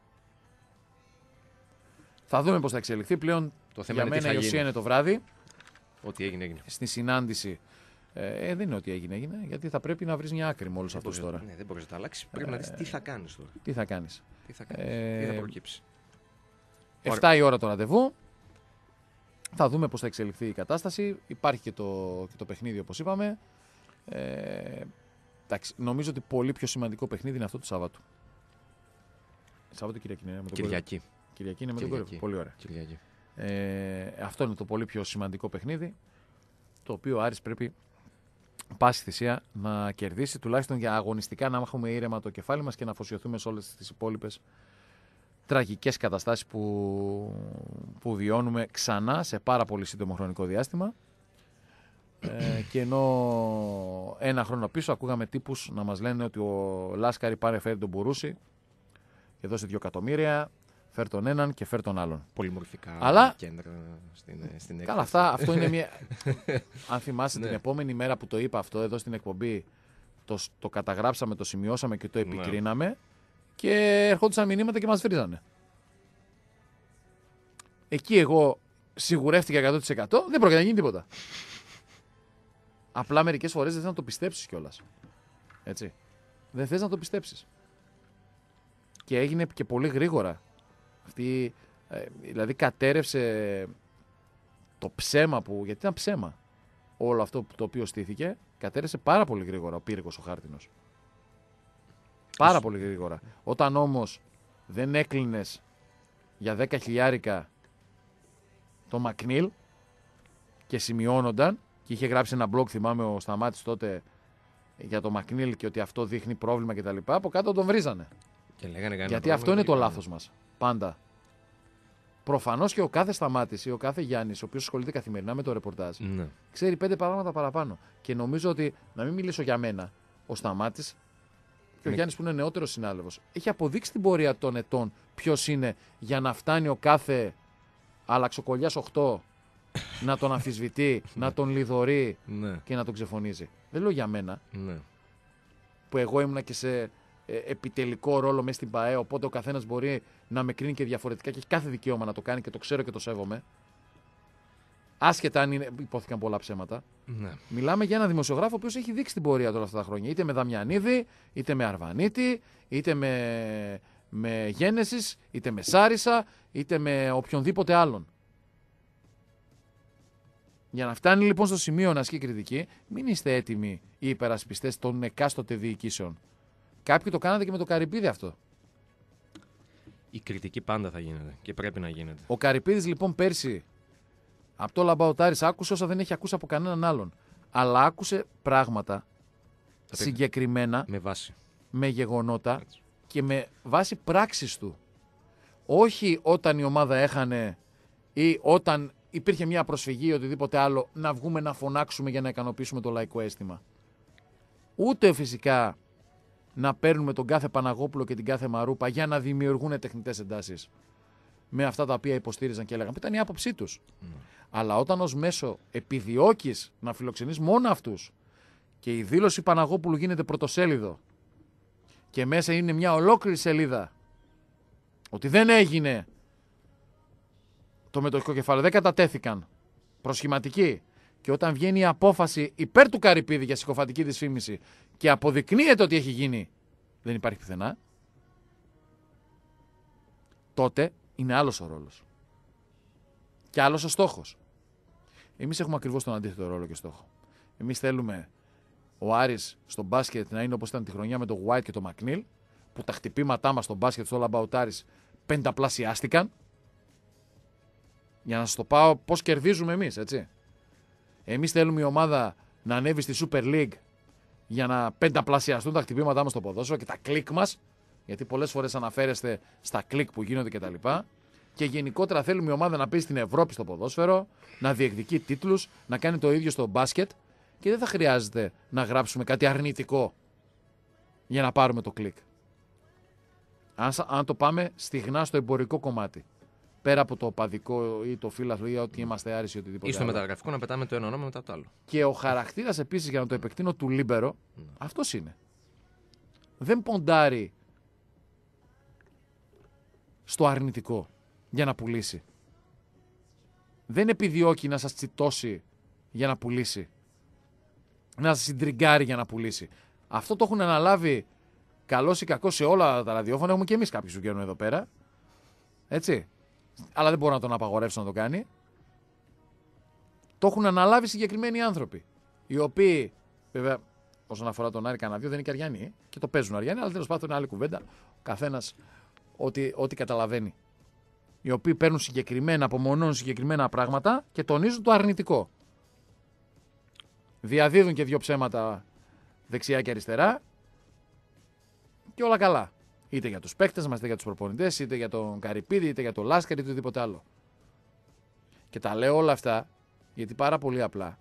Θα δούμε πώς θα εξελιχθεί. Πλέον το θέμα για μένα η ουσία είναι το βράδυ. Ό,τι έγινε, έγινε. Στη συνάντηση. Ε, δεν είναι ότι έγινε, έγινε. Γιατί θα πρέπει να βρεις μια άκρη με όλους αυτούς τώρα. Ναι, δεν μπορείς να τα αλλάξεις. Πρέπει ε, να δεις τι θα κάνεις τώρα. Τι θα κάνεις. Τι θα, κάνεις, ε, τι θα προκύψει. εφτά η ώρα το ραντεβού. Θα δούμε πώς θα εξελιχθεί η κατάσταση. Υπάρχει και το, και το παιχνίδι, όπως είπαμε. Ε, εντάξει, νομίζω ότι πολύ πιο σημαντικό παιχνίδι είναι αυτό του Σάββατου. Σάββατο Κυριακή είναι με τον Κυριακή. Κυριακή είναι με τον Κόρυβο. Πολύ ωραία. Κυριακή. Ε, αυτό είναι το πολύ πιο σημαντικό παιχνίδι, το οποίο ο Άρης πρέπει πάση θυσία να κερδίσει, τουλάχιστον για αγωνιστικά να έχουμε ήρεμα το κεφάλι μας και να αφοσιωθούμε σε όλες τις υπόλοιπες τραγικές καταστάσεις που, που βιώνουμε ξανά σε πάρα πολύ σύντομο χρονικό διάστημα. Ε, και ενώ ένα χρόνο πίσω ακούγαμε τύπους να μας λένε ότι ο Λάσκαρη πάρε φέρει τον Μπουρούση και δώσε δύο εκατομμύρια, φέρ τον έναν και φέρ τον άλλον. Πολυμορφικά αλλά κέντρα στην, στην έκθεση. Καλά, αυτά, αυτό είναι μια... Αν θυμάσαι την επόμενη μέρα που το είπα αυτό εδώ στην εκπομπή, το, το καταγράψαμε, το σημειώσαμε και το επικρίναμε, ναι. Και ερχόντουσαν μηνύματα και μας βρίζανε. Εκεί εγώ σιγουρεύτηκα εκατό τοις εκατό, δεν πρόκειται να γίνει τίποτα. Απλά μερικές φορές δεν θες να το πιστέψεις κιόλας. Έτσι. Δεν θες να το πιστέψεις. Και έγινε και πολύ γρήγορα αυτή Ε, δηλαδή κατέρευσε το ψέμα που. Γιατί ήταν ψέμα. Όλο αυτό το οποίο στήθηκε κατέρευσε πάρα πολύ γρήγορα ο πύργος ο χάρτινος. Πάρα πολύ γρήγορα. Όταν όμως δεν έκλεινες για δέκα χιλιάρικα το Μακνίλ και σημειώνονταν και είχε γράψει ένα blog, θυμάμαι ο Σταμάτης τότε, για το Μακνίλ και ότι αυτό δείχνει πρόβλημα κτλ. Από κάτω τον βρίζανε. Και λέγανε, γιατί αυτό είναι το λάθος μας. Πάντα. Προφανώς και ο κάθε Σταμάτης ή ο κάθε Γιάννης, ο οποίος ασχολείται καθημερινά με το ρεπορτάζ, ναι. ξέρει πέντε πράγματα παραπάνω. Και νομίζω ότι, να μην μιλήσω για μένα, ο Σταμάτης και ο είναι... Γιάννης που είναι νεότερος συνάδελφος, έχει αποδείξει την πορεία των ετών ποιος είναι για να φτάνει ο κάθε αλλαξοκολλιάς οκτώ να τον αμφισβητεί, να τον λιδωρεί ναι. και να τον ξεφωνίζει. Δεν λέω για μένα, ναι. που εγώ ήμουνα και σε ε, επιτελικό ρόλο μέσα στην ΠΑΕ, οπότε ο καθένας μπορεί να με κρίνει και διαφορετικά και έχει κάθε δικαίωμα να το κάνει και το ξέρω και το σέβομαι. Άσχετα αν είναι, υπόθηκαν πολλά ψέματα. Ναι. Μιλάμε για ένα δημοσιογράφο ο οποίος έχει δείξει την πορεία του όλα αυτά τα χρόνια. Είτε με Δαμιανίδη, είτε με Αρβανίτη, είτε με, με Γένεσης, είτε με Σάρισα, είτε με οποιονδήποτε άλλον. Για να φτάνει λοιπόν στο σημείο να ασκεί κριτική, μην είστε έτοιμοι οι υπερασπιστές των εκάστοτε διοικήσεων. Κάποιοι το κάνατε και με το Καρυπίδη αυτό. Η κριτική πάντα θα γίνεται και πρέπει να γίνεται. Ο Καρυπίδης λοιπόν πέρσι από το Λαμπαοτάρης άκουσε όσα δεν έχει ακούσει από κανέναν άλλον. Αλλά άκουσε πράγματα συγκεκριμένα, με βάση, με γεγονότα έτσι, και με βάση πράξεις του. Όχι όταν η ομάδα έχανε ή όταν υπήρχε μια προσφυγή ή οτιδήποτε άλλο να βγούμε να φωνάξουμε για να ικανοποιήσουμε το λαϊκό αίσθημα. Ούτε φυσικά να παίρνουμε τον κάθε Παναγόπουλο και την κάθε Μαρούπα για να δημιουργούν τεχνητές εντάσεις με αυτά τα οποία υποστήριζαν και έλεγαν, που ήταν η άποψή τους. Mm. Αλλά όταν ως μέσο επιδιώκεις να φιλοξενείς μόνο αυτούς και η δήλωση Παναγόπουλου γίνεται πρωτοσέλιδο και μέσα είναι μια ολόκληρη σελίδα ότι δεν έγινε το μετοχικό κεφάλαιο, δεν κατατέθηκαν προσχηματικοί, και όταν βγαίνει η απόφαση υπέρ του Καρυπίδη για συκοφαντική δυσφήμιση και αποδεικνύεται ότι έχει γίνει, δεν υπάρχει πουθενά, τότε είναι άλλος ο ρόλος. Και άλλος ο στόχος. Εμείς έχουμε ακριβώς τον αντίθετο ρόλο και στόχο. Εμείς θέλουμε ο Άρης στο μπάσκετ να είναι όπως ήταν τη χρονιά με το White και το Μακνίλ, που τα χτυπήματά μας στο μπάσκετ στο Λαμπαοτάρης πενταπλασιάστηκαν. Για να σας το πάω πώς κερδίζουμε εμείς, έτσι. Εμείς θέλουμε η ομάδα να ανέβει στη Super League για να πενταπλασιαστούν τα χτυπήματά μας στο ποδόσφαιρο και τα κλικ μας, γιατί πολλές φορές αναφέρεστε στα κλικ που γίνονται κτλ. Και γενικότερα θέλουμε η ομάδα να παίζει στην Ευρώπη στο ποδόσφαιρο, να διεκδικεί τίτλους, να κάνει το ίδιο στο μπάσκετ και δεν θα χρειάζεται να γράψουμε κάτι αρνητικό για να πάρουμε το κλικ. Αν, αν το πάμε στιγνά στο εμπορικό κομμάτι. Πέρα από το οπαδικό ή το φύλαθλο ή ότι είμαστε άρρησοι ή οτιδήποτε. Ή στο μεταγραφικό να πετάμε το ένα όνομα μετά το άλλο. Και ο χαρακτήρας επίσης, για να το επεκτείνω, του Λίμπερο, mm. αυτός είναι. Δεν ποντάρει στο αρνητικό για να πουλήσει. Δεν επιδιώκει να σας τσιτώσει για να πουλήσει. Να σας συντριγκάρει για να πουλήσει. Αυτό το έχουν αναλάβει καλός ή κακός σε όλα τα ραδιόφωνα. Έχουμε και εμείς κάποιους που βγαίνουν εδώ πέρα. Έτσι. Αλλά δεν μπορώ να τον απαγορεύσω να το κάνει. Το έχουν αναλάβει συγκεκριμένοι άνθρωποι. Οι οποίοι, βέβαια, όσον αφορά τον Άρη κανένα δύο, δεν είναι και Αριανοί και το παίζουν Αριανοί, αλλά τέλος πάντων είναι άλλη κουβέντα. Ο καθένας ό,τι, ό,τι καταλαβαίνει. Οι οποίοι παίρνουν συγκεκριμένα, απομονώνουν συγκεκριμένα πράγματα και τονίζουν το αρνητικό. Διαδίδουν και δύο ψέματα δεξιά και αριστερά και όλα καλά. Είτε για τους παίκτες μας, είτε για τους προπονητές, είτε για τον Καρυπίδη, είτε για τον Λάσκαρη, είτε οτιδήποτε άλλο. Και τα λέω όλα αυτά γιατί πάρα πολύ απλά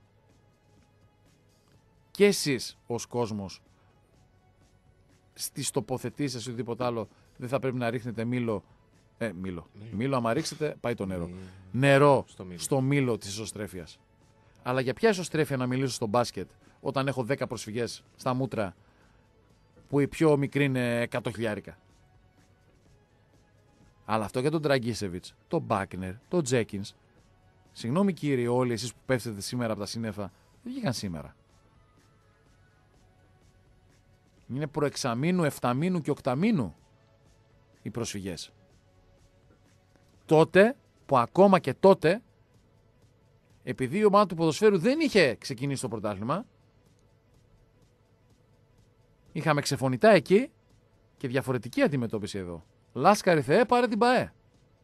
και εσείς ως κόσμος στις τοποθετήσεις σας ή οτιδήποτε άλλο δεν θα πρέπει να ρίχνετε μήλο. Ε, μήλο. Μήλο, μήλο άμα ρίξετε, πάει το νερό. Μήλο. Νερό στο μήλο. στο μήλο της ισοστρέφειας. Αλλά για ποια ισοστρέφεια να μιλήσω στο μπάσκετ όταν έχω δέκα προσφυγές στα μούτρα που η πιο μικρή είναι εκατό χιλιάρικα. Αλλά αυτό για τον Τραγκίσεβιτς, τον Μπάκνερ, τον Τζέκινς. Συγγνώμη κύριοι όλοι εσείς που πέφτετε σήμερα από τα σύννεφα, δεν βγήκαν σήμερα. Είναι προεξαμήνου, εφταμήνου και οκταμήνου οι προσφυγές. τότε, που ακόμα και τότε, επειδή η ομάδα του ποδοσφαίρου δεν είχε ξεκινήσει το πρωτάθλημα, είχαμε ξεφωνητά εκεί και διαφορετική αντιμετώπιση εδώ. Λάσκαρη Θεέ, πάρε την ΠΑΕ.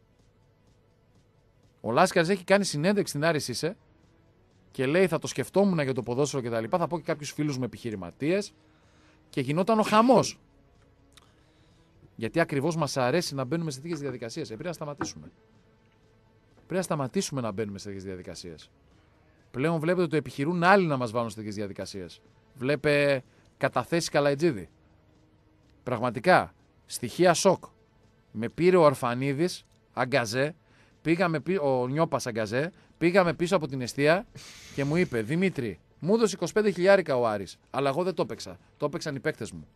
Ο Λάσκαρης έχει κάνει συνέντευξη στην Άρη Σίσε και λέει θα το σκεφτόμουν για το ποδόσφαιρο και τα λοιπά. Θα πω και κάποιους φίλους μου επιχειρηματίες και γινόταν ο χαμός. Γιατί ακριβώς μας αρέσει να μπαίνουμε σε τέτοιες διαδικασίες. Ε, πρέπει να σταματήσουμε. Πρέπει να σταματήσουμε να μπαίνουμε σε τέτοιες διαδικασίες. Πλέον βλέπετε ότι το επιχειρούν άλλοι να μας βάλουν σε τέτοιες διαδικασίες. Βλέπε καταθέσεις Καλαϊτζίδη. Πραγματικά, στοιχεία σοκ. Με πήρε ο Ορφανίδης, αγκαζέ, πήγαμε, ο Νιώπας αγκαζέ, πήγαμε πίσω από την εστία και μου είπε Δημήτρη, μου έδωσε είκοσι πέντε χιλιάρικα ο Άρης, αλλά εγώ δεν το έπαιξα. Το έπαιξαν οι παίκτες μου.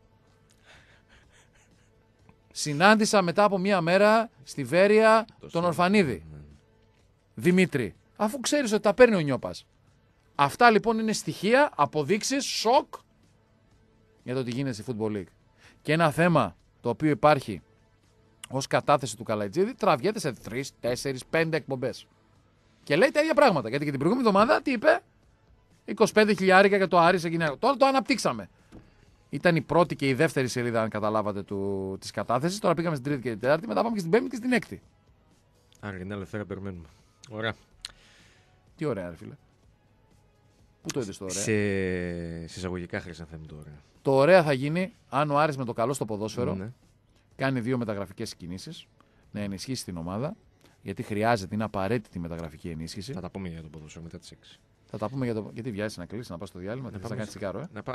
Συνάντησα μετά από μία μέρα στη Βέρεια τον Ορφανίδη. Δημήτρη, αφού ξέρεις ότι τα παίρνει ο Νιώπας. Αυτά λοιπόν είναι στοιχεία, αποδείξεις, σοκ για το τι γίνεται στη Football League. Και ένα θέμα το οποίο υπάρχει ως κατάθεση του Καλαϊτζίδη τραβιέται σε τρεις, τέσσερις, πέντε εκπομπές. Και λέει τα ίδια πράγματα. Γιατί και την προηγούμενη εβδομάδα τι είπε, είκοσι πέντε χιλιάρικα για το Άρης εκείνα. Τώρα το αναπτύξαμε. Ήταν η πρώτη και η δεύτερη σελίδα, αν καταλάβατε, του, της κατάθεσης. Τώρα πήγαμε στην τρίτη και την τέταρτη, μετά πάμε και στην πέμπτη και στην έκτη. Άρα για την άλλη Δευτέρα περιμένουμε. Ωραία. Τι ωραία, ρε φίλε. Πού το είδες το ωραία. Σε εισαγωγικά Χρυσανθέμη το ωραία. Το ωραία θα γίνει αν ο Άρης με το καλό στο ποδόσφαιρο Ναι. κάνει δύο μεταγραφικές κινήσεις, να ενισχύσει την ομάδα, γιατί χρειάζεται, είναι απαραίτητη μεταγραφική ενίσχυση. Θα τα πούμε για το ποδόσφαιρο μετά τις έξι. Θα τα πούμε για το. Γιατί βιάζεσαι να κλείσει, να πας στο διάλειμμα, να, να κάνει τσιγάρο, ε. Να πά...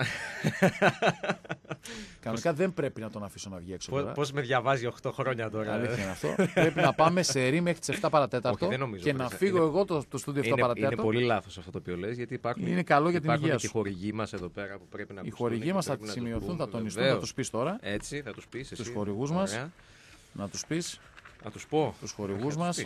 Κανονικά δεν πρέπει να τον αφήσω να βγει έξω. Τώρα. Πώς με διαβάζει οκτώ χρόνια τώρα. Αλήθεια είναι αυτό. Πρέπει να πάμε σε ρί μέχρι τις επτά παρατέταρτο. Όχι, δεν νομίζω, και να φύγω είναι... εγώ το, το στούντιο επτά είναι, παρατέταρτο. Είναι πολύ λάθος αυτό το οποίο λες, γιατί υπάρχουν. Είναι καλό για την υγεία σου. Και οι χορηγοί μας εδώ πέρα που πρέπει να. Οι χορηγοί μας θα σημειωθούν, θα τονιστούν, θα τους πεις τώρα. Έτσι, θα τους πεις. Τους χορηγούς μας. Να τους πεις. Να τους πω. Τους χορηγούς μας.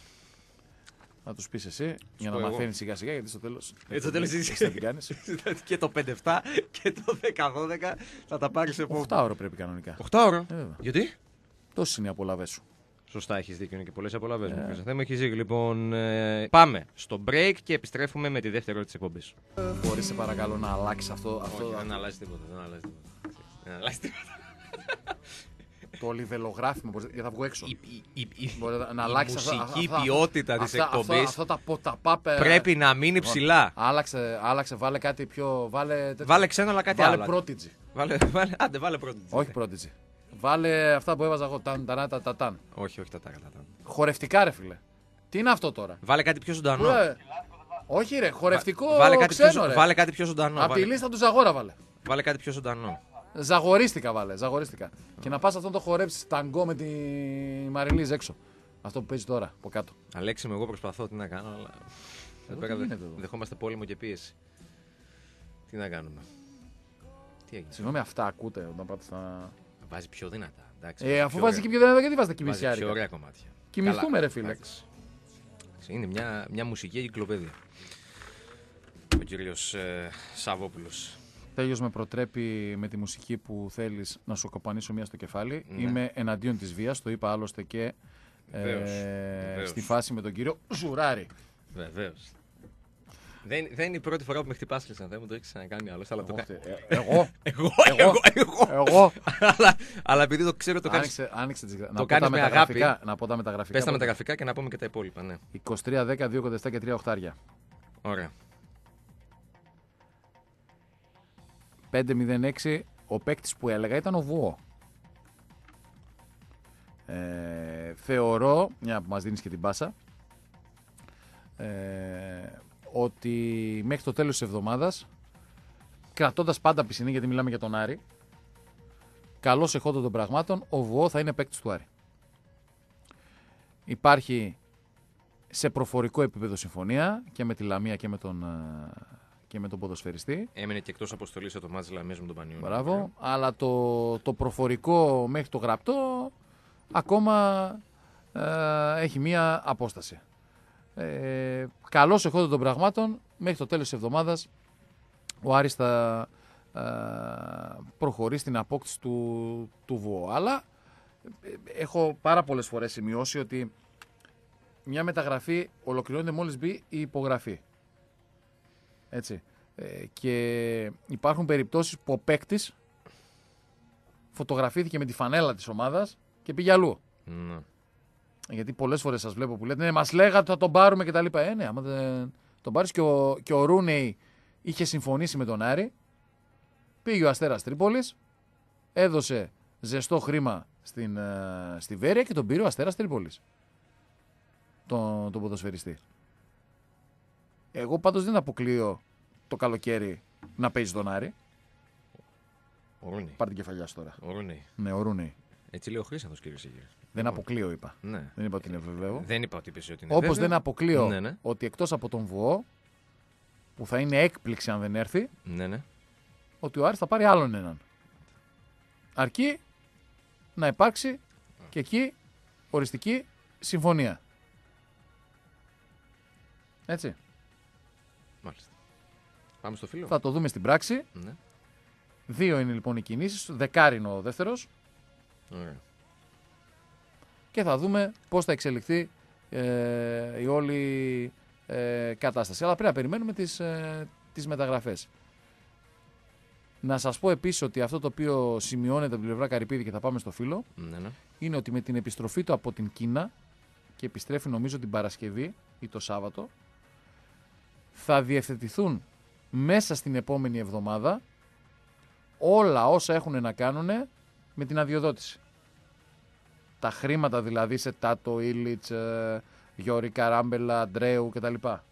Να τους πεις εσύ, για να μαθαίνεις σιγά σιγά, γιατί στο τέλος. Έτσι στο τέλος εσύ θα την κάνεις. Και το πέντε επτά και το δέκα δώδεκα θα τα πάρεις από. οκτώ ώρο πρέπει κανονικά. οκτώ ώρο. Γιατί? Τόσες είναι οι απολαύες σου. Σωστά, έχεις δίκιο, είναι και πολλές απολαύες μου. Yeah. Θέμα έχεις δίκιο. Λοιπόν, ε, πάμε στο break και επιστρέφουμε με τη δεύτερη ώρα της εκπομπής. Μπορείς σε παρακαλώ να αλλάξεις αυτό. αυτό Όχι, δεν αλλάζει τίποτα. Δεν αλλάζει τίποτα. Δεν αλλάζει τίποτα. Το λιβελογράφημα, γιατί θα βγω έξω. Η, η, η, να αλλάξει η μουσική αυτά, ποιότητα της εκπομπής αυτά τα ποταπάπε πρέπει να μείνει ψηλά. Άλλαξε, άλλαξε, βάλε κάτι πιο. Βάλε, βάλε ξένο, αλλά κάτι βάλε άλλο. Βάλε Prodigy. Βάλε, βάλε, άντε, βάλε Prodigy. Όχι Prodigy. Βάλε αυτά που έβαζα εγώ. Ταν, ταν, ταν, ταν, ταν. Όχι, όχι τα τάκα. Ταν. Χορευτικά, ρε φίλε. Τι είναι αυτό τώρα. Βάλε κάτι πιο ζωντανό. Ρε. Όχι, ρε, χορευτικό. Βάλε κάτι, ξένο, πιο, ρε. βάλε κάτι πιο ζωντανό. Από τη λίστα του Ζαγόρα βάλε. Βάλε κάτι πιο ζωντανό. Ζαγορίστηκα βάλε, ζαγορίστηκα. Mm. Και να πας αυτόν το χορέψεις ταγκό με τη Μαριλίζ έξω. Αυτό που παίζει τώρα, από κάτω. Αλέξη, εγώ προσπαθώ, τι να κάνω, αλλά. Εδώ πέρα δε, δεχόμαστε πόλεμο και πίεση. Τι να κάνουμε. Τι έγινε. Συγγνώμη, αυτά ακούτε όταν πάτε στα. Βάζει πιο δυνατά. Εντάξει, ε, αφού βάζει και πιο δυνατά, γιατί βάζετε κοιμησιάρικα. Βάζει πιο ωραία κομμάτια. Κοιμηθούμε, ρε φίλε. Είναι μια, μια μουσική εγκυκλοπαίδεια. Ο κύριος ε, Σαββόπουλος. Τέλειος με προτρέπει με τη μουσική που θέλεις να σου κοπανίσω μία στο κεφάλι. Ναι. Είμαι εναντίον της βίας, το είπα άλλωστε και Βεβαίως, ε, βεβαίως. στη φάση με τον κύριο Ζουράρη. Βεβαίως. Δεν, δεν είναι η πρώτη φορά που με χτυπάς, Χρυσανθέ μου, το έχεις ξανακάνει άλλος. Αλλά το... ε, εγώ, εγώ, εγώ, εγώ, εγώ. αλλά, αλλά επειδή το ξέρω το κάνεις, άνοιξε, άνοιξε τις... το να, κάνεις πω με τα αγάπη. να πω τα μεταγραφικά. Πες τα μεταγραφικά και να πούμε και τα υπόλοιπα. Ναι. είκοσι τρία δέκα δύο είκοσι επτά και τρία οχτάρια. Ωραία. πέντε μηδέν έξι, ο παίκτης που έλεγα ήταν ο Βουό. Ε, θεωρώ, μια που μας δίνεις και την πάσα, ε, ότι μέχρι το τέλος της εβδομάδας, κρατώντας πάντα πισινή, γιατί μιλάμε για τον Άρη, καλώς εχόντων των πραγμάτων, ο Βουό θα είναι παίκτης του Άρη. Υπάρχει σε προφορικό επίπεδο συμφωνία και με τη Λαμία και με τον... και με τον ποδοσφαιριστή. Έμεινε και εκτός αποστολής από το μάτς Λαμίας με τον Πανιόνιο. Μπράβο. Αλλά το, το προφορικό μέχρι το γραπτό ακόμα ε, έχει μία απόσταση. Ε, καλώς εχόντων των πραγμάτων, μέχρι το τέλος της εβδομάδας ο Άρης θα ε, προχωρήσει στην απόκτηση του, του Βουό. Αλλά ε, έχω πάρα πολλές φορές σημειώσει ότι μια μεταγραφή ολοκληρώνεται μόλις μπει η υπογραφή. Έτσι. Ε, και υπάρχουν περιπτώσεις που ο παίκτης φωτογραφήθηκε με τη φανέλα της ομάδας και πήγε αλλού. Ναι. Γιατί πολλές φορές σας βλέπω που λέτε, ναι, μας λέγατε ότι θα τον πάρουμε κτλ. Ε, ναι, άμα δεν τον πάρεις, και ο, και ο Ρούνεϊ είχε συμφωνήσει με τον Άρη, πήγε ο Αστέρας Τρίπολης, έδωσε ζεστό χρήμα στην, uh, στη Βέρεια και τον πήρε ο Αστέρας Τρίπολης, τον, τον ποδοσφαιριστή. Εγώ πάντως δεν αποκλείω το καλοκαίρι να παίζει τον Άρη. Ο Ρούνεϊ. Πάρε την κεφαλιά σου τώρα. Ο Ρούνεϊ. Ναι, ο Ρούνεϊ. Έτσι λέει ο Χρήστος, κύριε Σίγηρη. Δεν αποκλείω, είπα. Ναι. Δεν είπα ότι είναι βεβαίω. Δεν είπα ότι είπες ότι είναι Όπως βέβαιο. δεν αποκλείω Ναι, ναι. ότι εκτός από τον Βουό, που θα είναι έκπληξη αν δεν έρθει, Ναι, ναι. ότι ο Άρης θα πάρει άλλον έναν. Αρκεί να υπάρξει και εκεί οριστική συμφωνία. Έτσι. Μάλιστα. Πάμε στο φίλο. Θα το δούμε στην πράξη. Ναι. Δύο είναι λοιπόν οι κινήσεις. Δεκάρι είναι ο δεύτερος. Ωραία. Και θα δούμε πώς θα εξελιχθεί ε, η όλη ε, κατάσταση. Αλλά πρέπει να περιμένουμε τις, ε, τις μεταγραφές. Να σας πω επίσης ότι αυτό το οποίο σημειώνεται από την πλευρά Καρυπίδη, και θα πάμε στο φίλο, Ναι, ναι. είναι ότι με την επιστροφή του από την Κίνα, και επιστρέφει νομίζω την Παρασκευή ή το Σάββατο, θα διευθετηθούν μέσα στην επόμενη εβδομάδα όλα όσα έχουν να κάνουν με την αδειοδότηση. Τα χρήματα δηλαδή σε Τάτο, Ήλιτς, ε, Γιώρη Καράμπελα, Αντρέου κτλ.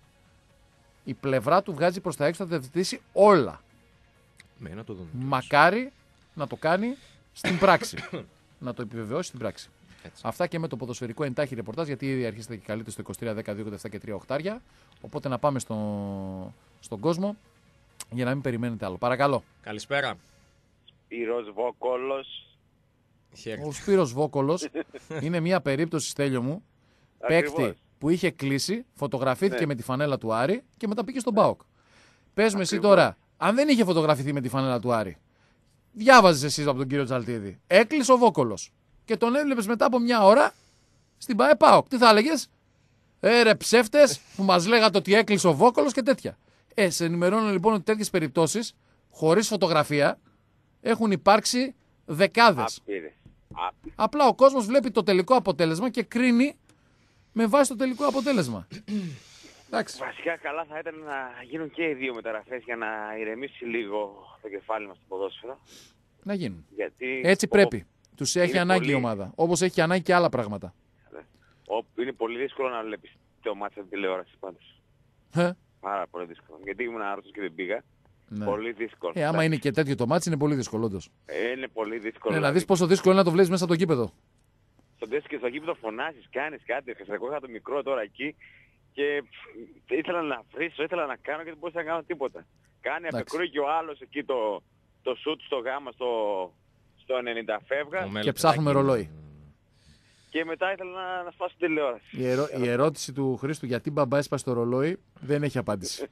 Η πλευρά του βγάζει προς τα έξω, θα διευθετήσει όλα. Με να το δούμε. Μακάρι να το κάνει στην πράξη. Να το επιβεβαιώσει στην πράξη. Έτσι. Αυτά και με το ποδοσφαιρικό εντάχει ρεπορτάζ, γιατί ήδη αρχίσατε και καλείτε στο είκοσι τρία δέκα δύο επτά και τρία οχτάρια. Οπότε να πάμε στο, στον κόσμο για να μην περιμένετε άλλο. Παρακαλώ. Καλησπέρα. Σπύρος Βόκολος. Χαίρετε. Ο Σπύρος Βόκολος είναι μια περίπτωση, Στέλιο μου, Ακριβώς. παίκτη που είχε κλείσει, φωτογραφήθηκε Ναι. με τη φανέλα του Άρη και μετά πήγε στον ΠΑΟΚ. Πες με εσύ Ακριβώς. τώρα, αν δεν είχε φωτογραφηθεί με τη φανέλα του Άρη, διάβαζες εσείς από τον κύριο Τζαλτίδη, έκλεισε ο Βόκολος και τον έβλεπες μετά από μια ώρα στην ΠΑΕ ΠΑΟΚ. Τι θα έλεγες? Ε, ρε ψεύτες που μας λέγατε ότι έκλεισε ο Βόκολος και τέτοια. Ε, σε ενημερώνω λοιπόν ότι τέτοιες περιπτώσεις, χωρίς φωτογραφία, έχουν υπάρξει δεκάδες. Άπειρες. Άπειρες. Απλά ο κόσμος βλέπει το τελικό αποτέλεσμα και κρίνει με βάση το τελικό αποτέλεσμα. Εντάξει. Βασικά καλά θα ήταν να γίνουν και οι δύο μεταγραφές για να ηρεμήσει λίγο το κεφάλι μας στο ποδόσφαιρο. Να γίνουν. Γιατί Έτσι ο- πρέπει. Τους έχει είναι ανάγκη πολύ- η ομάδα. Όπως έχει ανάγκη και άλλα πράγματα. ο- είναι πολύ δύσκολο να βλέπεις το μάτι από τηλεόραση πάντως. Ε, Πάρα πολύ δύσκολο. Γιατί ήμουν άρρωστος και δεν πήγα. ναι. Πολύ δύσκολο. Ε, άμα είναι και τέτοιο το μάτσι είναι πολύ δύσκολο όντως. Ε, είναι πολύ δύσκολο. Ε, να δεις δηλαδή. πόσο δύσκολο είναι να το βλέπεις μέσα από το γήπεδο. Στον τεστ και στο γήπεδο φωνάζεις, κάνεις κάτι. Εγώ είχα το μικρό τώρα εκεί και πφ, ήθελα να βρίσω, ήθελα να κάνω και δεν μπορούσα να κάνω τίποτα. Κάνει Εντάξει. απεκρούει και ο άλλος εκεί το, το σουτ στο γάμα στο, στο ενενήντα φεύγα Ο Μέλ Και ψάχνουμε παιδάκι. ρολόι. και μετά ήθελα να, να σπάσω τηλεόραση. Η, ερώ- η ερώτηση του Χρήστου γιατί μπαμπά έσπασε το ρολόι δεν έχει απάντηση.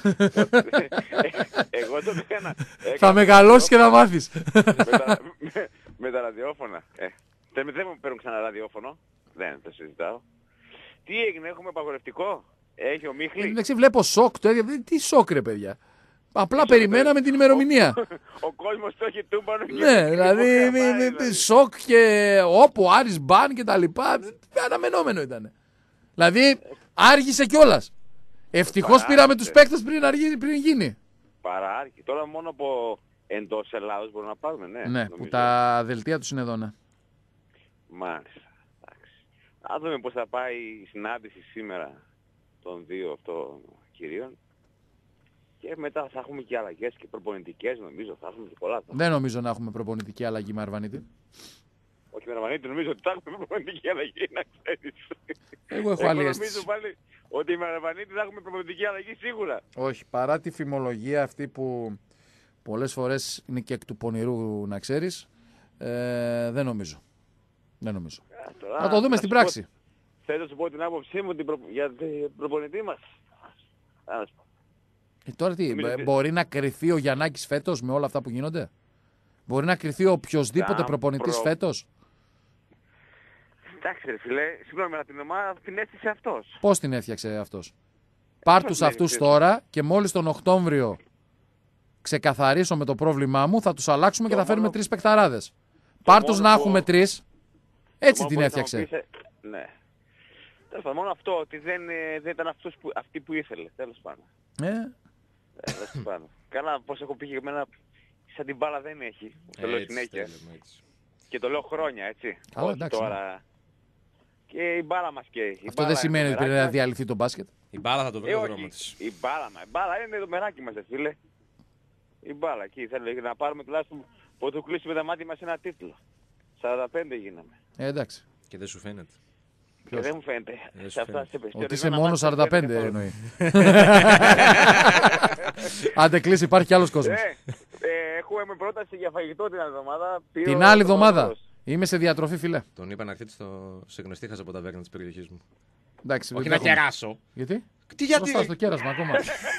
Εγώ το έκανα. Θα έκανα μεγαλώσεις και θα μάθεις. με, τα, με, με τα ραδιόφωνα. Ε, δεν, δεν μου παίρνουν ξανά ραδιόφωνο. Δεν το συζητάω. Τι έγινε, έχουμε απαγορευτικό. Έχει ο Μίχλη. Εντάξει, βλέπω σοκ το ίδιο. Τι σοκ ρε παιδιά. Απλά περιμέναμε την ημερομηνία. Ο κόσμος το έχει τούμπανο και Ναι, δηλαδή χαμάει, μη- μη- δηλαδή. σοκ και όπου Άρης μπαν και τα λοιπά. Αναμενόμενο ήταν. Δηλαδή άργησε κιόλας. Ευτυχώς Παρά, πήραμε ναι. τους παίκτες πριν, αργεί, πριν γίνει. Παράρχη. Τώρα μόνο από εντός Ελλάδος μπορούμε να πάρουμε, ναι. Ναι, που νομίζω. τα δελτία τους είναι εδώ, ναι. Μάλιστα. Εντάξει. Να δούμε πώς θα πάει η συνάντηση σήμερα των δύο αυτών κυρίων. Και μετά θα έχουμε και αλλαγές και προπονητικές νομίζω. Θα έχουμε και πολλά. Δεν νομίζω να έχουμε προπονητική αλλαγή με Αρβανίτη. Όχι με Αρβανίτη, νομίζω ότι θα έχουμε προπονητική αλλαγή, να ξέρεις. Εγώ έχω Εγώ άλλη νομίζω αίσθηση. πάλι ότι με Αρβανίτη θα έχουμε προπονητική αλλαγή σίγουρα. Όχι, παρά τη φημολογία αυτή που πολλές φορές είναι και εκ του πονηρού να ξέρεις, ε, δεν νομίζω. Δεν νομίζω. Α, τώρα, Να το δούμε να στην σου πω- πράξη. Θέλω να σου πω την άποψή μου την προ- για την προπονητή μας. Α, να σου πω. Ε, τώρα τι, Νομίζω ε, ότι- μπορεί να κρυθεί ο Γιαννάκης φέτος με όλα αυτά που γίνονται. Μπορεί να κρυθεί ο οποιοσδήποτε Να προπονητής προ- φέτος. Εντάξει ρε φίλε, συγγνώμη, αλλά την ομάδα την έστησε αυτός. Πώς την έφτιαξε αυτός? Πάρ' τους αυτούς τώρα και μόλις τον Οκτώβριο ξεκαθαρίσω με το πρόβλημά μου, θα τους αλλάξουμε Το και θα φέρουμε μόνο- τρεις παικταράδες. Πάρ' τους μόνο να που- έχουμε τρεις. Έτσι Μόνο την που θα μου έφτιαξε. πεις, ε, Ναι. Τέλος πάντων, μόνο αυτό, ότι δεν, ε, δεν ήταν αυτός που, αυτή που ήθελε, τέλος πάντων. Ε, Τέλος πάντων. Καλά, πώς έχω πει και εμένα, σαν την μπάλα δεν έχει. Το λέω Έτσι, συνέχεια. Στέλιο μου, έτσι. Και το λέω χρόνια, έτσι. Καλά, Όχι εντάξει, τώρα. Και η μπάλα μας καίει. Η αυτό μπάλα δεν σημαίνει είναι ότι το πρέπει να μεράκι μας. διαλυθεί το μπάσκετ. Η μπάλα θα το βρει Ε, το όχι. δρόμο της. Η μπάλα μας. Η μπάλα είναι το μεράκι μας, ρε φίλε. Η μπάλα εκεί. Θέλω να πάρουμε τουλάχιστον που το κλείσουμε τα μάτια μας ένα τίτλο. σαράντα πέντε γίναμε. Ε, εντάξει. Και δεν σου φαίνεται. Και δεν μου φαίνεται. Δεν σου Σε αυτά φαίνεται. σε πες. Ότι Και είσαι ορισμένα μόνο μάτια σαράντα δεν πέντε φαίνεται εννοεί. Άντε κλείσει, υπάρχει κι άλλος κόσμος. Ε, ε, έχουμε πρόταση για φαγητό την άλλη εβδομάδα. Πήρε Την ο άλλη το εβδομάδα. Παύλος. Είμαι σε διατροφή, φιλέ. Τον είπα να έρθει στο... σε γνωστή χάσα από τα βέρνα της περιοχής μου. Εντάξει, Όχι δεν να έχουμε. κεράσω. Γιατί? Τι Χρωστάς το κέρασμα ακόμα.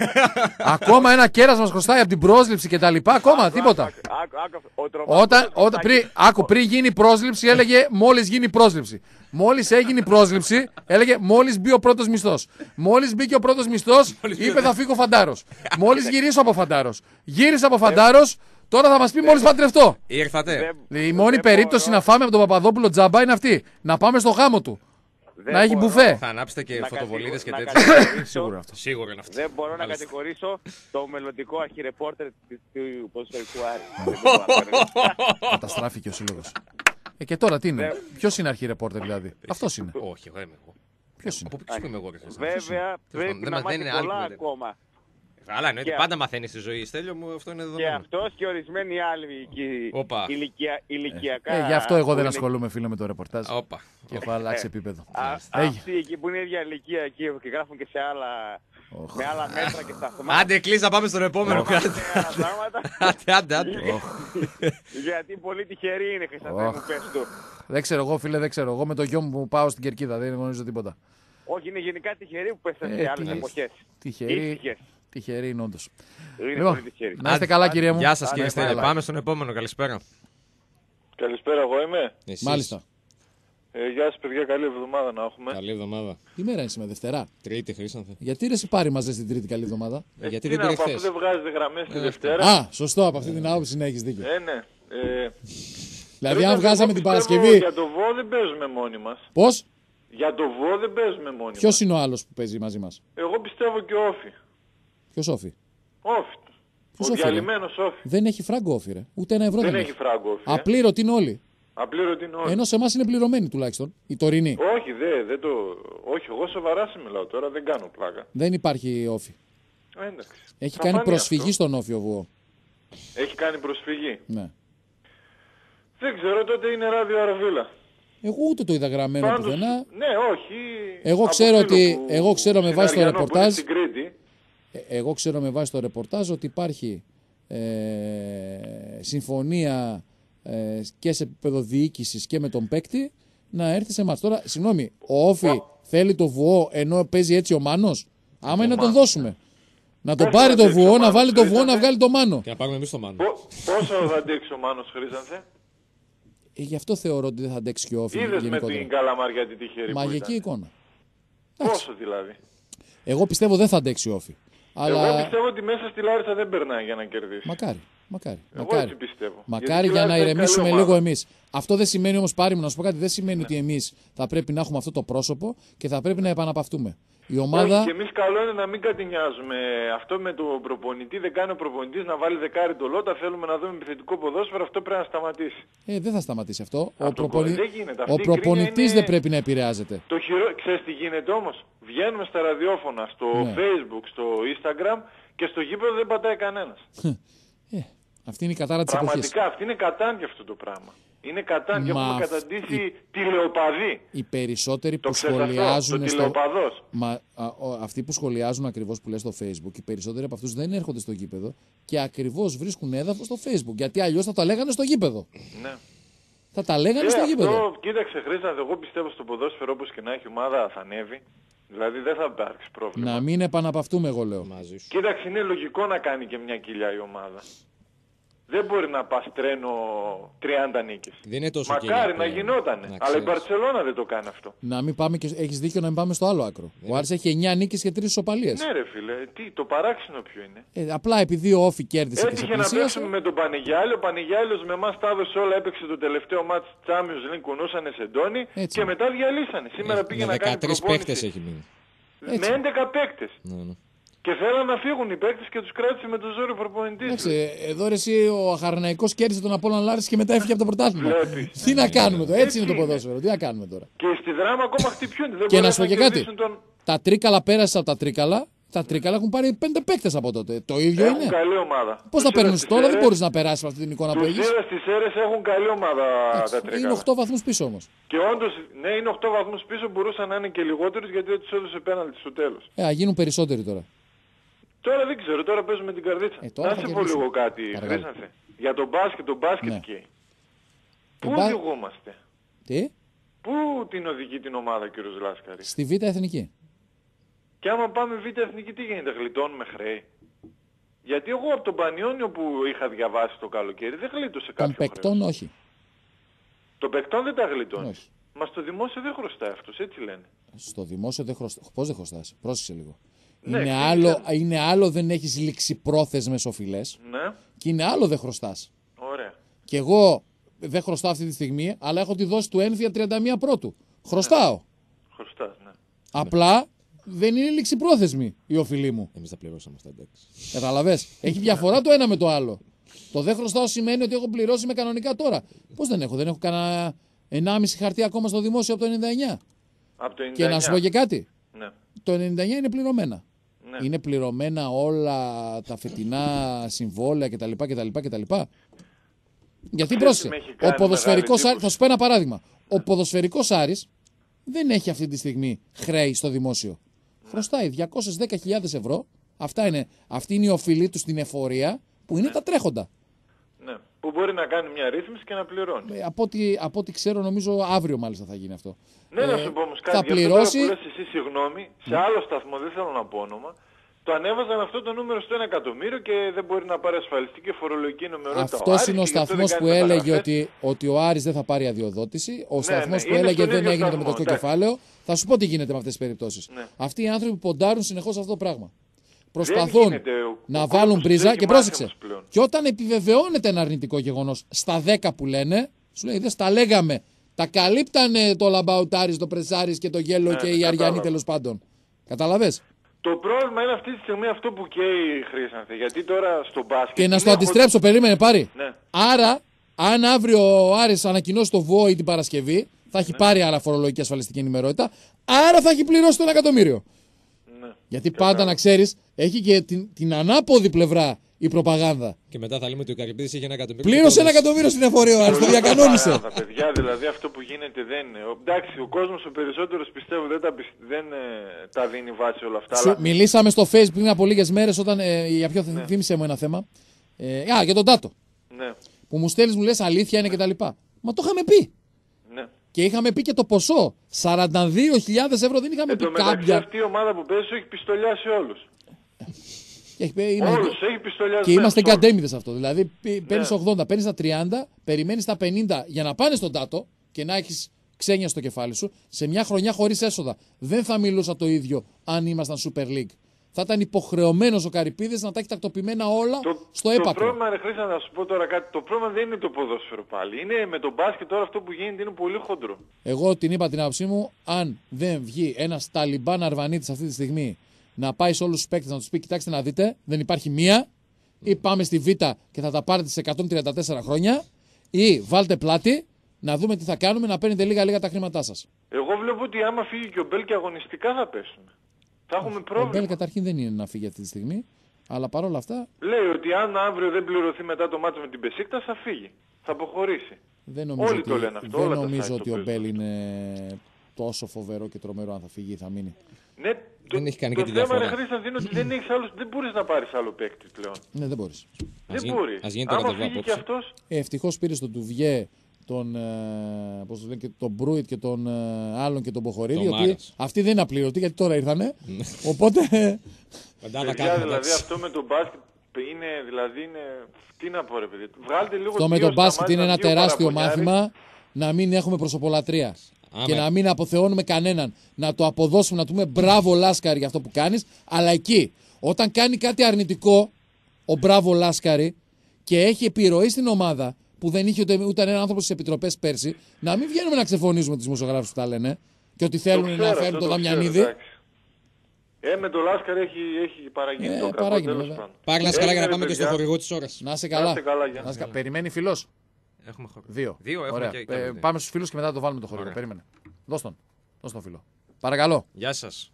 Ακόμα ένα κέρασμα μας χρωστάει από την πρόσληψη και τα λοιπά. Ακόμα Άκου, τίποτα. άκου, άκου, άκου, ο τρομακτός Όταν, ο όταν, πριν, Κωστάκης. άκου, πριν γίνει η πρόσληψη έλεγε μόλις γίνει η πρόσληψη. Μόλις έγινε η πρόσληψη έλεγε μόλις μπει ο πρώτος μισθός. Μόλις μπήκε ο πρώτος μισθός είπε θα φύγω φαντάρος. Μόλις γυρίσω από φαντάρος. Γύρισα από φαντάρος, τώρα θα μας πει μόλις παντρευτώ. Ήρθατε. Δεν- Η μόνη δεν περίπτωση μπορώ να φάμε από τον Παπαδόπουλο τζάμπα είναι αυτή. Να πάμε στο γάμο του. δεν Να έχει μπορώ μπουφέ. Θα ανάψετε και να φωτοβολίδες και κατηγορήσω- τέτοια. να κατηγορήσω- Σίγουρα αυτό. Σίγουρα είναι αυτό. Δεν μπορώ να Μάλιστα. κατηγορήσω το μελλοντικό αρχιρεπόρτερ του- του ποδοσφαιρικού Άρη. Δεν μπορώ να κάνω. Καταστράφηκε ο σύλλογος. Ε, και τώρα τι είναι. Ναι. Ποιος είναι αρχιρεπόρτερ δηλαδή. Αυτός είναι. Όχι, εγώ είμαι εγώ. Ποιος είναι. Από ποιος είμαι εγώ, ρε Χριστέ. Βέβαια, πρέπει δεν να μα- δεν μάθει είναι άλλη πολλά κουβέντα. ακόμα. Αλλά εννοείται, Και- πάντα μαθαίνει στη ζωή, Στέλιο μου, αυτό είναι Και δεδομένο. αυτός και ορισμένοι άλλοι οικι- Όπα. ηλικια- ηλικιακά. Ε, γι' αυτό εγώ που δεν είναι- ασχολούμαι, φίλε, με το ρεπορτάζ. Όπα. Και έχω αλλάξει επίπεδο. Α, Έγινε. αυτοί εκεί που είναι ίδια ηλικία εκεί και γράφουν και σε άλλα, Οχ. με άλλα μέτρα και σταθμά. Άντε, κλείσει να πάμε στον επόμενο. και άλλα πράγματα. Άντε, άντε, άντε. Γιατί πολύ τυχεροί είναι, Χρυσανθέ μου, Οχ. πες του. Δεν ξέρω εγώ, φίλε, δεν ξέρω. Εγώ με το γιο μου που πάω στην Κερκίδα δεν γνωρίζω τίποτα. Όχι, είναι γενικά τυχεροί που πέσαν Ε, σε άλλες τι- εποχές. Τυχερή, Ήσυχες. τυχερή είναι όντως. Είναι Λοιπόν, πολύ τυχεροί. να είστε καλά, κύριε μου. Γεια σας, κύριε Άντε, Στέλιο. πάλι. Πάμε στον επόμενο. Καλησπέρα. Καλησπέρα, εγώ είμαι. Εσείς. Μάλιστα. Ε, γεια σας, παιδιά, καλή εβδομάδα να έχουμε. Καλή εβδομάδα. Τι μέρα είναι σήμερα, Δευτέρα. Τρίτη, Χρήσανθε. Γιατί ρε, εσύ πάρει μαζί στην Τρίτη καλή εβδομάδα. Ε, γιατί Τι δεν να πήρε πω, αφού χθες. δεν βγάζετε γραμμές τη Ε, Δευτέρα. Α, σωστό, από αυτή την άποψη να έχει δίκιο. Ε, ναι. Ε, Δηλαδή, Χρήστο, αν βγάζαμε εγώ την πιστεύω Παρασκευή. Για το ΒΟ δεν παίζουμε μόνοι μας. Πώ, Για το ΒΟ δεν παίζουμε μόνοι ποιο μας. είναι ο άλλο που παίζει μαζί μα. Εγώ πιστεύω και ο Όφη. Ποιο Όφη. Όφη. Ποιος Ο Όφη, ρε? διαλυμένος Όφη. Δεν έχει φράγκο Όφη, ρε. Ούτε ένα ευρώ Δεν δεν έχει έχει. φράγκο Όφη. ε. Απλήρωτοι είναι όλοι. Απλήρωτη είναι όλοι. Ενώ σε εμά είναι πληρωμένοι τουλάχιστον. Οι τωρινοί. Όχι, δε, δεν το... Όχι, εγώ σοβαρά σε μιλάω τώρα, δεν κάνω πλάκα. Δεν υπάρχει Όφη. Ε, εντάξει. Έχει Θα κάνει φανεί προσφυγή αυτό. στον Όφη ο Βουό. Έχει κάνει προσφυγή. Ναι. Δεν ξέρω, τότε είναι ράδιο Αραβίλα. Εγώ ούτε το είδα γραμμένο Πάντως, πουθενά. ναι, όχι. Εγώ από ξέρω φίλο ότι- που- εγώ ξέρω με βάση το Συναριανό που είναι ρεπορτάζ- Στην Κρήτη. Ε, Εγώ ξέρω με βάση το ρεπορτάζ ότι υπάρχει ε, συμφωνία ε, και σε επίπεδο διοίκησης και με τον παίκτη να έρθει σε εμάς. Τώρα, συγγνώμη, ο Όφη θέλει το Βουό ενώ παίζει έτσι ο Μάνος. Άμα είναι να τον δώσουμε. Να τον Πόσο πάρει θα το αντέξει ο Βουό, να Μάνος, βάλει το Βουό, Χρήστο, να ε? βγάλει το Μάνο. Και να πάρουμε εμείς το μάνο. Πο- Πόσο θα αντέξει ο Μάνος Χρήσανθε. Ε, γι' αυτό θεωρώ ότι δεν θα αντέξει και ο Όφη Είδες με γενικότερα. την Καλαμάρια τι τυχερή που Μαγική ήταν. εικόνα. Πόσο δηλαδή. Εγώ πιστεύω δεν θα αντέξει ο Όφη. Εγώ Αλλά πιστεύω ότι μέσα στη Λάρισα δεν περνάει για να κερδίσει. μακάρι. Μακάρι. Εγώ μακάρι. έτσι πιστεύω. Μακάρι Γιατί για η να Λάρισα έχει ηρεμήσουμε καλή λίγο ομάδα. εμεί. Αυτό δεν σημαίνει όμω, πάρει μου να σου πω κάτι, δεν σημαίνει ότι εμεί θα πρέπει να έχουμε αυτό το πρόσωπο και θα πρέπει να επαναπαυτούμε. Η ομάδα. Όχι, και εμείς καλό είναι να μην κατηνιάζουμε. Αυτό με τον προπονητή δεν κάνει ο προπονητής να βάλει δεκάρι το Λότα. Θέλουμε να δούμε επιθετικό ποδόσφαιρο. Αυτό πρέπει να σταματήσει. Ε, δεν θα σταματήσει αυτό. Ο, Αυτό προπονη... δεν γίνεται. Αυτή ο η κρίνια προπονητή είναι- δεν πρέπει να επηρεάζεται. Το χειρό... Ξέρεις τι γίνεται όμως. Βγαίνουμε στα ραδιόφωνα, στο Ναι. Facebook, στο Instagram και στο γήπεδο δεν πατάει κανένας. Ε, αυτή είναι η κατάρα τη εποχή. Πραγματικά αυτή είναι κατάντια αυτό το πράγμα. Είναι κατάντια και Μα έχουμε αυ- καταντήσει τηλεοπαδί. Οι περισσότεροι Το που ξέρεις αυτό, σχολιάζουν το στο. τηλεοπαδός. Μα, α, ο- αυτοί που σχολιάζουν ακριβώ που λες στο Facebook, οι περισσότεροι από αυτού δεν έρχονται στο γήπεδο και ακριβώ βρίσκουν έδαφο στο Facebook. Γιατί αλλιώ θα τα λέγανε στο γήπεδο. Ναι. Θα τα λέγανε Ε, στο αυτό, γήπεδο. κοίταξε Χρήστανθε, εγώ πιστεύω στο ποδόσφαιρο όπως και να έχει ομάδα θα ανέβει. Δηλαδή δεν θα υπάρξει πρόβλημα. Να μην επαναπαυτούμε, εγώ λέω. Μαζί σου. Κοίταξε, είναι λογικό να κάνει και μια κοιλιά η ομάδα. Δεν μπορεί να πας τρένο τριάντα νίκες. Δεν είναι τόσο Μακάρι να γινότανε. Να αλλά η Μπαρτσελώνα δεν το κάνει αυτό. Να μην πάμε και έχεις δίκιο να μην πάμε στο άλλο άκρο. Ο Άρης έχει εννιά νίκες και τρεις ισοπαλίες. Ναι, ρε φίλε, τι, το παράξενο ποιο είναι. Ε, απλά επειδή ο Όφη κέρδισε Έτυχε και σε να πλησίασε. παίξουμε με τον Πανηγιάλη. Ο Πανηγιάλιος με εμάς τα έδωσε όλα. Έπαιξε το τελευταίο μάτς Champions League, κουνούσανε σε ντόνι και μετά διαλύσανε. Σήμερα πήγε να κάνει δεκατρείς παίκτες έχει μείνει. Με έντεκα παίκτες. Ναι, ναι. Και θέλαν να φύγουν οι παίκτες και τους κράτησε με το ζόρι προπονητής. Εντάξει, εδώ ρε εσύ ο Αχαρναϊκός κέρδισε τον Απόλλωνα Λάρης και μετά έφυγε από το πρωτάθλημα. Βλέπεις. Τι να κάνουμε τώρα, έτσι Έτσι είναι το είναι. ποδόσφαιρο, τι να κάνουμε τώρα. Και στη δράμα ακόμα χτυπιούνται. Δεν Και να μπορούν σου πω και κάτι. κερδίσουν Τον... Τα Τρίκαλα πέρασε από τα Τρίκαλα, τα Τρίκαλα έχουν πάρει πέντε παίκτες από τότε. Το ίδιο Έχουν είναι. καλή ομάδα. Πώς θα Τους είδα παίρνουν στις τώρα, δεν Σέρρες. μπορείς να περάσεις με αυτή την εικόνα που Τους έχεις. είδα στις Σέρρες, έχουν καλή ομάδα τα Είναι Τρίκαλα. οκτώ βαθμούς πίσω όμως. Και όντως, ναι, είναι οκτώ βαθμούς πίσω, μπορούσαν να είναι και λιγότερους γιατί δεν τους έδωσε πέναλτι στο τέλος. Ε, α, γίνουν περισσότεροι τώρα. Τώρα δεν ξέρω, τώρα παίζουμε την καρδίτσα. Ε, τώρα να θα σε πω κερδίσουμε. λίγο κάτι, Παρακαλώ. Χρήσανθε. Για τον μπάσκετ, τον μπάσκετ Ναι. και. Το Πού μπα- οδηγούμαστε. Τι, Πού την οδηγεί την ομάδα, κύριος Λάσκαρη. στη Β' Εθνική. Και άμα πάμε Β' Εθνική, τι γίνεται, γλιτώνουμε χρέη. Γιατί εγώ από τον Πανιόνιο που είχα διαβάσει το καλοκαίρι δεν γλίτωσε Των κάποιο παικτών χρέος. όχι. Των παικτών δεν τα γλιτώνει. όχι. Μα στο δημόσιο δεν χρωστάει αυτός, έτσι λένε. Στο δημόσιο δεν χρωστά. Πώς δεν χρωστάς, πρόσεξε λίγο. Ναι, είναι, εξήγησε άλλο, μου. είναι άλλο δεν έχεις ληξιπρόθεσμες οφειλές Ναι, και είναι άλλο δεν χρωστάς. ωραία. Και εγώ δεν χρωστάω αυτή τη στιγμή, αλλά έχω τη δόση του ένφια τριάντα μία πρώτου. Χρωστάω. Χρωστάς, ναι. Απλά δεν είναι ληξιπρόθεσμη η οφειλή μου. Εμείς τα πληρώσαμε αυτά, εντάξει. Καταλαβες. Έχει διαφορά το ένα με το άλλο. Το δεν χρωστάω σημαίνει ότι έχω πληρώσει με κανονικά τώρα. Πώς δεν έχω, δεν έχω κανένα ενάμιση χαρτί ακόμα στο δημόσιο από το ενενήντα εννιά. Από το ενενήντα Και εννιά. να σου πω και κάτι. Ναι. Το ενενήντα εννιά είναι πληρωμένα. Ναι. Είναι πληρωμένα όλα τα φετινά συμβόλαια κτλ. κτλ, κτλ. Γιατί Ξέρεις πρόσεχε, τι με έχει ο κάνει ποδοσφαιρικός μεγάλη Άρης, θα σου πω ένα παράδειγμα. Ο ποδοσφαιρικός Άρης δεν έχει αυτή τη στιγμή χρέη στο δημόσιο. Χρωστάει διακόσιες δέκα χιλιάδες ευρώ. Αυτά είναι, αυτή είναι η οφειλή του στην εφορία που είναι τα τρέχοντα. Ναι. Που μπορεί να κάνει μια ρύθμιση και να πληρώνει. Ε, από, ό,τι, από ό,τι ξέρω, νομίζω αύριο μάλιστα θα γίνει αυτό. Ναι, να Ε, σου πω όμως κάτι. θα για αυτό τώρα πληρώσει. που λες εσύ, συγγνώμη, σε άλλο σταθμό, δεν θέλω να πω όνομα, το ανέβαζαν αυτό το νούμερο στο ένα εκατομμύριο και δεν μπορεί να πάρει ασφαλιστική και φορολογική νομερότητα. Αυτό Άρης είναι ο και γι' αυτό σταθμό δεν που κάνει έλεγε μεταγραφές. ότι, ότι ο Άρης δεν θα πάρει αδειοδότηση. Ο ναι, σταθμό ναι, που είναι έλεγε στον δεν ίδιο έγινε το σταθμό, μετοχικό εντάξει. κεφάλαιο. Θα σου πω τι γίνεται με αυτέ τι περιπτώσει. Ναι. Αυτοί οι άνθρωποι ποντάρουν συνεχώ αυτό το πράγμα. Προσπαθούν γίνεται, ο- να ο βάλουν κόσμος πρίζα έχει και μάθει πρόσεξε. όμως πλέον. Και όταν επιβεβαιώνεται ένα αρνητικό γεγονό στα δέκα που λένε, σου λέει δεν τα λέγαμε. Τα καλύπτανε το Λαμπαουτάρι, το Πρεσάρι και το Γέλο Ναι, και ναι, οι Αριανοί κατάλαβα. τέλο πάντων. Καταλαβες. Το πρόβλημα είναι αυτή τη στιγμή αυτό που καίει η Χρήσανθε. Γιατί τώρα στο μπάσκετ. Και να στο είναι αντιστρέψω, περίμενε πάρει. Ναι. Άρα, αν αύριο ο Άρης ανακοινώσει το ΒΟΗ την Παρασκευή, θα έχει πάρει άρα φορολογική ασφαλιστική ενημερότητα, άρα θα έχει πληρώσει το ένα εκατομμύριο. Ναι. Γιατί πάντα να ξέρεις, έχει και την, την ανάποδη πλευρά η προπαγάνδα. Και μετά θα λέμε ότι ο Καρυπίδης είχε ένα εκατομμύριο. Πλήρωσε ένα εκατομμύριο στην εφορία ο Άρης, το διακανόνισε. Τα παιδιά, δηλαδή αυτό που γίνεται δεν είναι. Ο- Εντάξει, ο κόσμος ο περισσότερος πιστεύω δεν, τα, πισ- δεν ε, τα δίνει βάση όλα αυτά. Σου- Αλλά Μιλήσαμε στο Facebook πριν από λίγες μέρες όταν. Ε, για ποιο θύμισε μου ένα θέμα. Ε, α, για τον Τάτο. ναι, Που μου στέλνει, μου λες αλήθεια είναι κτλ. Μα το είχαμε πει. ναι. Και είχαμε πει και το ποσό. σαράντα δύο χιλιάδες ευρώ δεν είχαμε Εν πει τω μεταξύ κάποια. αυτή η ομάδα που παίζει σου έχει πιστολιάσει όλους. Και, έχει πει, είμαστε- Όλους έχει πιστολιάσει. και είμαστε κατέμιδες αυτό. Δηλαδή παίρνει Ναι. ογδόντα, παίρνει τα τριάντα, περιμένει τα πενήντα για να πάνε στον Τάτο και να έχει ξένια στο κεφάλι σου σε μια χρονιά χωρίς έσοδα. Δεν θα μιλούσα το ίδιο αν ήμασταν Super League. Θα ήταν υποχρεωμένος ο Καρυπίδης να τα έχει τακτοποιημένα όλα Το, στο το έπακρο. πρόβλημα, ρε Χρήστα, να σου πω τώρα κάτι. Το πρόβλημα δεν είναι το ποδόσφαιρο πάλι. Είναι με τον μπάσκετ τώρα αυτό που γίνεται είναι πολύ χοντρό. Εγώ την είπα την άποψή μου, αν δεν βγει ένα Ταλιμπάν Αρβανίτης αυτή τη στιγμή να πάει σε όλους τους παίκτες να τους πει: κοιτάξτε να δείτε, δεν υπάρχει μία, ή πάμε στη Β και θα τα πάρετε σε εκατόν τριάντα τέσσερα χρόνια, ή βάλτε πλάτη να δούμε τι θα κάνουμε να παίρνετε λίγα-λίγα τα χρήματά σας. Εγώ βλέπω ότι άμα φύγει και ο Μπέλ και αγωνιστικά θα πέσουμε. Θα έχουμε Ο πρόβλημα. Μπέλ καταρχήν δεν είναι να φύγει αυτή τη στιγμή, αλλά παρόλα αυτά Λέει ότι αν αύριο δεν πληρωθεί μετά το μάτσο με την Πεσίκτα θα φύγει. Θα αποχωρήσει. δεν νομίζω Όλοι ότι, το λένε αυτό, δεν όλα τα νομίζω site ότι το ο παίζουν Μπέλ είναι τόσο φοβερό και τρομερό αν θα φύγει ή θα μείνει. Ναι, Δεν το, έχει κάνει το και τη θέμα διαφορά. είναι Χρήστα είναι ότι δεν, έχεις άλλος, δεν μπορείς να πάρεις άλλο παίκτη πλέον. Ναι, δεν μπορείς. Δεν γίνει- μπορείς. ας γίνει το Άμα ραντεβού φύγει και απόψε. αυτός, Ε, ευτυχώς πήρε τον Τουβιέ, τον, ε, πώς το λένε, και τον Μπρούιτ και τον ε, άλλον και τον Μποχορίδη. Τον Οι οποίοι Μάρας. αυτοί δεν είναι απλήρωτοι γιατί τώρα ήρθανε. Οπότε. Πεντάδα παιδιά, κάνουμε, δηλαδή εντάξει. αυτό με τον μπάσκετ είναι, δηλαδή είναι... Τι να πω ρε παιδί. Βγάλτε λίγο Αυτό με τον μπάσκετ είναι ένα τεράστιο παραπονιάρες. μάθημα να μην έχουμε προσωπολατρεία. Άμα. Και να μην αποθεώνουμε κανέναν. Να το αποδώσουμε, να του πούμε μπράβο Λάσκαρη για αυτό που κάνεις. Αλλά εκεί, όταν κάνει κάτι αρνητικό, ο μπράβο Λάσκαρη και έχει επιρροή στην ομάδα που δεν είχε ούτε, ούτε έναν άνθρωπο στις επιτροπές πέρσι, να μην βγαίνουμε να ξεφωνίζουμε τις δημοσιογράφους που τα λένε και ότι θέλουν Το να ξέρω, φέρουν αυτό τον το ξέρω, Δαμιανίδη. εντάξει. Ε, με τον Λάσκαρη έχει, έχει παραγίνει Ε, το κακό, παράγινε, τέλος βέβαια. πάντων. Πάρε να σκαλά για να Έγινε, πάμε και στο παιδιά. χορηγό της ώρας. Να είσαι Να καλά. είστε καλά, Γιάννη. Να είσαι καλά. Περιμένει φιλός. Έχουμε χορηγό. Δύο. Δύο έχουμε Ωραία. και, και Ε, άλλους δύο. πάμε στους φίλους και μετά θα το βάλουμε το χορηγό. Ωραία. Περίμενε. Δώσ' τον. Δώσ' τον φίλο. Παρακαλώ. Γεια σας.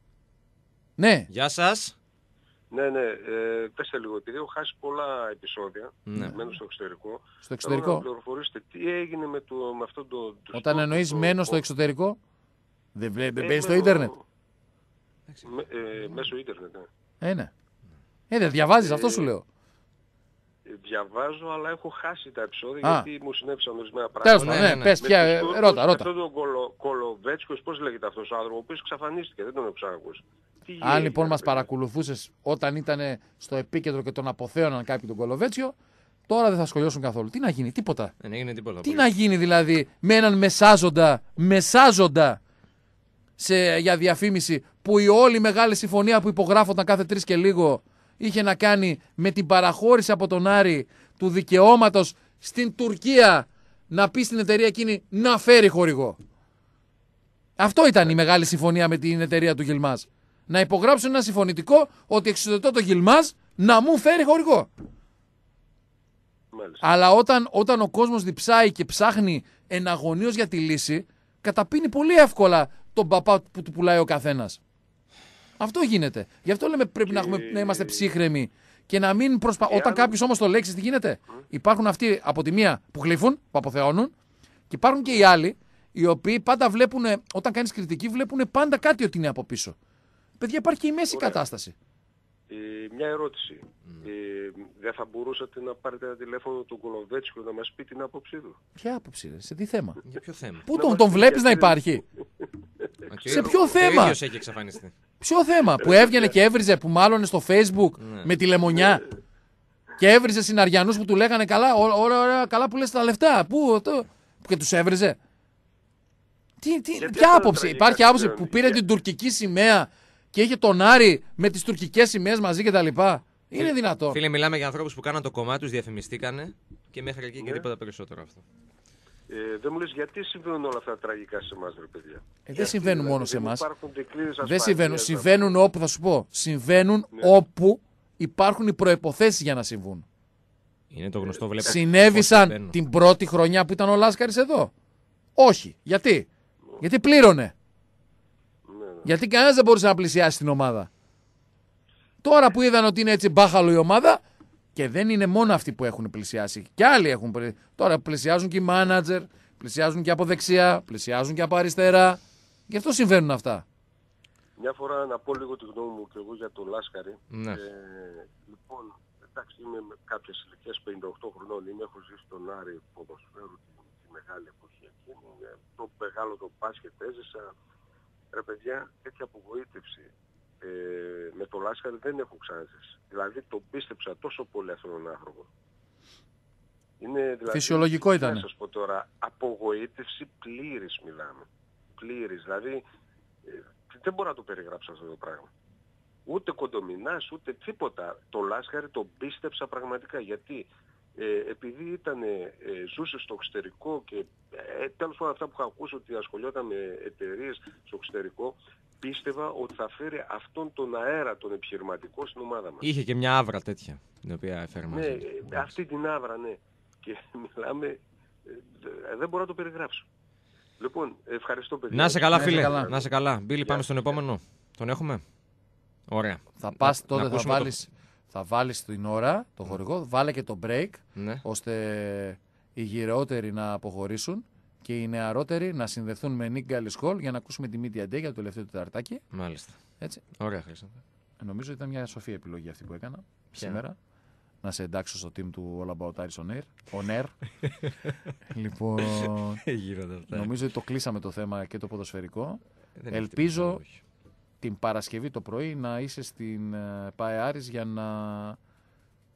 Ναι. Γεια σας. Ναι, ναι, ε, πέστε λίγο, επειδή έχω χάσει πολλά επεισόδια, Ναι. μένω στο εξωτερικό. Στο Θέλω εξωτερικό. να πληροφορήσετε τι έγινε με, το, με αυτό το... το Όταν στο- εννοείς το- μένω στο το- εξωτερικό, δεν βλέ- Ε, δεν παίζει στο μένω- ίντερνετ. Με, ε, μέσω ίντερνετ, ναι. Ε, ναι. Ε, δεν διαβάζεις, αυτό σου λέω. Ε, Διαβάζω, αλλά έχω χάσει τα επεισόδια Α. γιατί μου συνέβησαν ορισμένα πράγματα. Τέλος ναι, πάντων, ναι, ναι, ναι. πες Με πια, τους ε, Τούρκους, ρώτα, ρώτα. Αυτό τον κολο, Κολοβέτσκος, πώς λέγεται αυτός ο άνθρωπος, ο οποίος εξαφανίστηκε, δεν τον έχω ξανακούσει. Τι Αν έγινε, λοιπόν ρε μας παιδιά. παρακολουθούσες όταν ήταν στο επίκεντρο και τον αποθέωναν κάποιοι τον Κολοβέτσιο, τώρα δεν θα σχολιάσουν καθόλου. Τι να γίνει, τίποτα. Δεν έγινε τίποτα. Τι πολύ. να γίνει δηλαδή με έναν μεσάζοντα, μεσάζοντα σε, για διαφήμιση που η όλη μεγάλη συμφωνία που υπογράφονταν κάθε τρεις και λίγο είχε να κάνει με την παραχώρηση από τον Άρη του δικαιώματος στην Τουρκία να πει στην εταιρεία εκείνη να φέρει χορηγό. Αυτό ήταν η μεγάλη συμφωνία με την εταιρεία του Γιλμάζ. Να υπογράψουν ένα συμφωνητικό ότι εξουδετώ το Γιλμάζ να μου φέρει χορηγό. Μάλιστα. Αλλά όταν, όταν ο κόσμος διψάει και ψάχνει εναγωνίως για τη λύση, καταπίνει πολύ εύκολα τον παπά που του πουλάει ο καθένας. Αυτό γίνεται. Γι' αυτό λέμε πρέπει να, έχουμε, να είμαστε ψύχρεμοι και να μην προσπα... Εάν- Όταν κάποιος όμως το λέξει, τι γίνεται. Υπάρχουν αυτοί από τη μία που γλύφουν, που αποθεώνουν, και υπάρχουν και οι άλλοι οι οποίοι πάντα βλέπουν, όταν κάνεις κριτική, βλέπουν πάντα κάτι ότι είναι από πίσω. Παιδιά, υπάρχει και η μέση Ωραία. κατάσταση. Ε, μια ερώτηση. Ε, δεν θα μπορούσατε να πάρετε ένα τηλέφωνο του Κολοβέτσκου να μας πει την άποψή του. Ποια άποψη, ρε, σε τι θέμα. Για ποιο θέμα. Πού Να τον, μας τον πει βλέπεις να γιατί- υπάρχει. Σε ποιο θέμα? Ο ίδιος έχει εξαφανιστεί. Ποιο θέμα, που έβγαινε και έβριζε, που μάλλον στο Facebook Ναι. με τη λεμονιά και έβριζε συναριανούς που του λέγανε καλά, ω- ωραία, ωραία, καλά που λες τα λεφτά. Πού, το, και τους έβριζε. Τι, τι, Γιατί ποια αυτά άποψη, τραγικά υπάρχει άποψη συμβαίνουν? που πήρε Για- την τουρκική σημαία και είχε τον Άρη με τις τουρκικές σημαίες μαζί κτλ. Είναι δυνατό. Φίλε, μιλάμε για ανθρώπους που κάναν το κομμάτι τους, διαφημιστήκανε και μέχρι εκεί και Ναι. τίποτα περισσότερο αυτό. Ε, δεν μου λες γιατί συμβαίνουν όλα αυτά τα τραγικά σε εμάς, ρε παιδιά. Ε, δεν Γιατί, συμβαίνουν δηλαδή, μόνο σε δεν εμάς. υπάρχουν δικλείδες Δεν ασφαλείας, συμβαίνουν. να Συμβαίνουν όπου, θα σου πω, συμβαίνουν Ναι. όπου υπάρχουν οι προϋποθέσεις για να συμβούν. Είναι το γνωστό, βλέπω. Συνέβησαν πώς το την πρώτη χρονιά που ήταν ο Λάσκαρης εδώ. Όχι. Γιατί? Γιατί πλήρωνε. Ναι, ναι. Γιατί κανένας δεν μπορούσε να πλησιάσει την ομάδα. Τώρα που είδαν ότι είναι έτσι μπάχαλο η ομάδα, και δεν είναι μόνο αυτοί που έχουν πλησιάσει. Και άλλοι έχουν πλησιάσει. Τώρα πλησιάζουν και οι μάνατζερ, πλησιάζουν και από δεξιά, πλησιάζουν και από αριστερά. Γι' αυτό συμβαίνουν αυτά. Μια φορά να πω λίγο τη γνώμη μου και εγώ για τον Λάσκαρη. Ναι. Ε, λοιπόν, εντάξει, είμαι με κάποιες ηλικίες πενήντα οκτώ χρονών, είμαι, έχω ζήσει τον Άρη ποδοσφαίρου τη, τη μεγάλη εποχή εκείνη. ε, Το μεγάλο το μπάσκετ έζησα. Ρε παιδιά, τέτοια απογοήτευση ε, με τον Λάσκαρη δεν έχω ξαναζήσει. Δηλαδή τον πίστεψα τόσο πολύ αυτόν τον άνθρωπο. Είναι, δηλαδή, Φυσιολογικό τι ήτανε. Να σας πω τώρα, απογοήτευση πλήρης μιλάμε. Πλήρης, δηλαδή ε, δεν μπορώ να το περιγράψω αυτό το πράγμα. Ούτε κοντομινάς, ούτε τίποτα. Το Λάσκαρη τον πίστεψα πραγματικά. Γιατί ε, επειδή ήταν, ε, ζούσε στο εξωτερικό και ε, τέλος πάντων αυτά που είχα ακούσει ότι ασχολιόταν με εταιρείες στο εξωτερικό, πίστευα ότι θα φέρει αυτόν τον αέρα, τον επιχειρηματικό στην ομάδα μας. Είχε και μια άβρα τέτοια, την οποία έφερε μαζί. Ναι, ε, αυτή την άβρα, ναι. Και μιλάμε, ε, ε, δεν μπορώ να το περιγράψω. Λοιπόν, ευχαριστώ παιδιά. Να σε καλά, Να σε φίλε. καλά. Να σε καλά. Μπίλι, πάμε Γεια στον επόμενο. Τον έχουμε. Ωραία. Θα πας Να- τότε, να θα ακούσουμε το- βάλεις, θα βάλεις την ώρα, το χορηγό, βάλε και το break, Ναι. ώστε οι γυρεότεροι να αποχωρήσουν και οι νεαρότεροι να συνδεθούν με Nick Gallis Hall για να ακούσουμε τη Media Day για το τελευταίο τεταρτάκι. Μάλιστα. Έτσι. Ωραία, Χρήστο. Νομίζω ήταν μια σοφή επιλογή αυτή που έκανα Ποια? σήμερα. Να σε εντάξω στο team του All About Iris on Air. On air. Λοιπόν, Γίνονται αυτά. νομίζω ότι το κλείσαμε το θέμα και το ποδοσφαιρικό. Δεν ελπίζω- είναι τίποτα, όχι. Την Παρασκευή το πρωί να είσαι στην ε, ΠΑΕ Άρης για να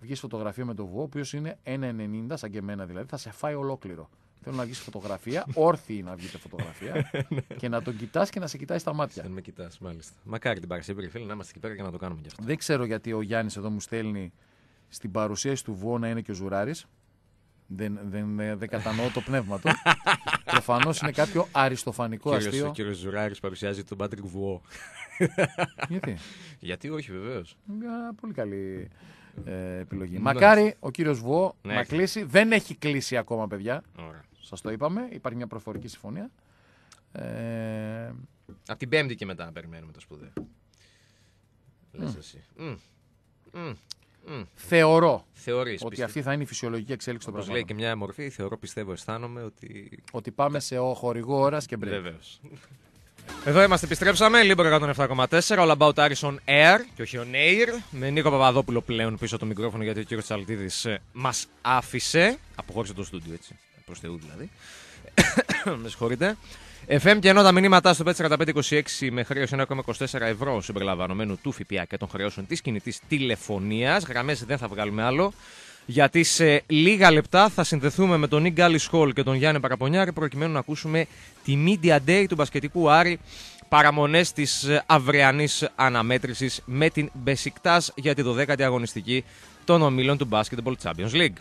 βγεις φωτογραφία με τον Βουό, ο οποίος είναι ένα ενενήντα, σαν και εμένα δηλαδή, θα σε φάει ολόκληρο. Θέλω να βγεις φωτογραφία, όρθιοι να βγείτε φωτογραφία και να τον κοιτάς και να σε κοιτάει στα μάτια. Δεν με κοιτάς, μάλιστα. Μακάρι την Παρασκευή, φίλε, να είμαστε εκεί πέρα και να το κάνουμε κι αυτό. Δεν ξέρω γιατί ο Γιάννης εδώ μου στέλνει στην παρουσίαση του Βουό να είναι και ο Ζουράρης. Δεν, δεν, δεν κατανοώ το πνεύμα του. Προφανώς είναι κάποιο αριστοφανικό κύριος, αστείο. Ο κύριος Ζουράρης παρουσιάζει τον Πάτρικ Βουό. Γιατί? Γιατί όχι, βεβαίως. Μια πολύ καλή ε, επιλογή. Μακάρι ο κύριος Βουό ναι, να έχει. κλείσει. Δεν έχει κλείσει ακόμα, παιδιά. Ωραία. Σας το είπαμε. Υπάρχει μια προφορική συμφωνία. Ε... Από την Πέμπτη και μετά να περιμένουμε το σπουδαίο. Mm. Λες εσύ. Mm. Mm. Mm. Θεωρώ Θεωρείς, ότι πιστεύω. αυτή θα είναι η φυσιολογική εξέλιξη των Όπως πραγμάτων. λέει και μια μορφή, θεωρώ, πιστεύω, αισθάνομαι ότι. Ότι πάμε σε ο χορηγό ώρας και break. Βεβαίως. Εδώ είμαστε, επιστρέψαμε. Λίμπρο εκατόν επτά κόμμα τέσσερα. All about Aris on Air και όχι on Air. Με Νίκο Παπαδόπουλο πλέον πίσω το μικρόφωνο, γιατί ο κύριος Τσαλτίδης ε, μας άφησε. Αποχώρησε το στούντιο, έτσι. Προς Θεού δηλαδή. Με συγχωρείτε. εφ εμ και ενώ τα μηνύματά στο πέντε τέσσερα πέντε είκοσι έξι με χρέωση ένα κόμμα είκοσι τέσσερα ευρώ συμπεριλαμβανομένου του ΦΠΑ και των χρεώσεων της κινητής τηλεφωνίας. Γραμμές δεν θα βγάλουμε άλλο, γιατί σε λίγα λεπτά θα συνδεθούμε με τον Νίκ Γκάλις Χολ και τον Γιάννη Παραπονιάρη προκειμένου να ακούσουμε τη Media Day του μπασκετικού Άρη, παραμονές της αυριανής αναμέτρησης με την Μπεσικτάς για τη δωδέκατη αγωνιστική των ομίλων του Basketball Champions League.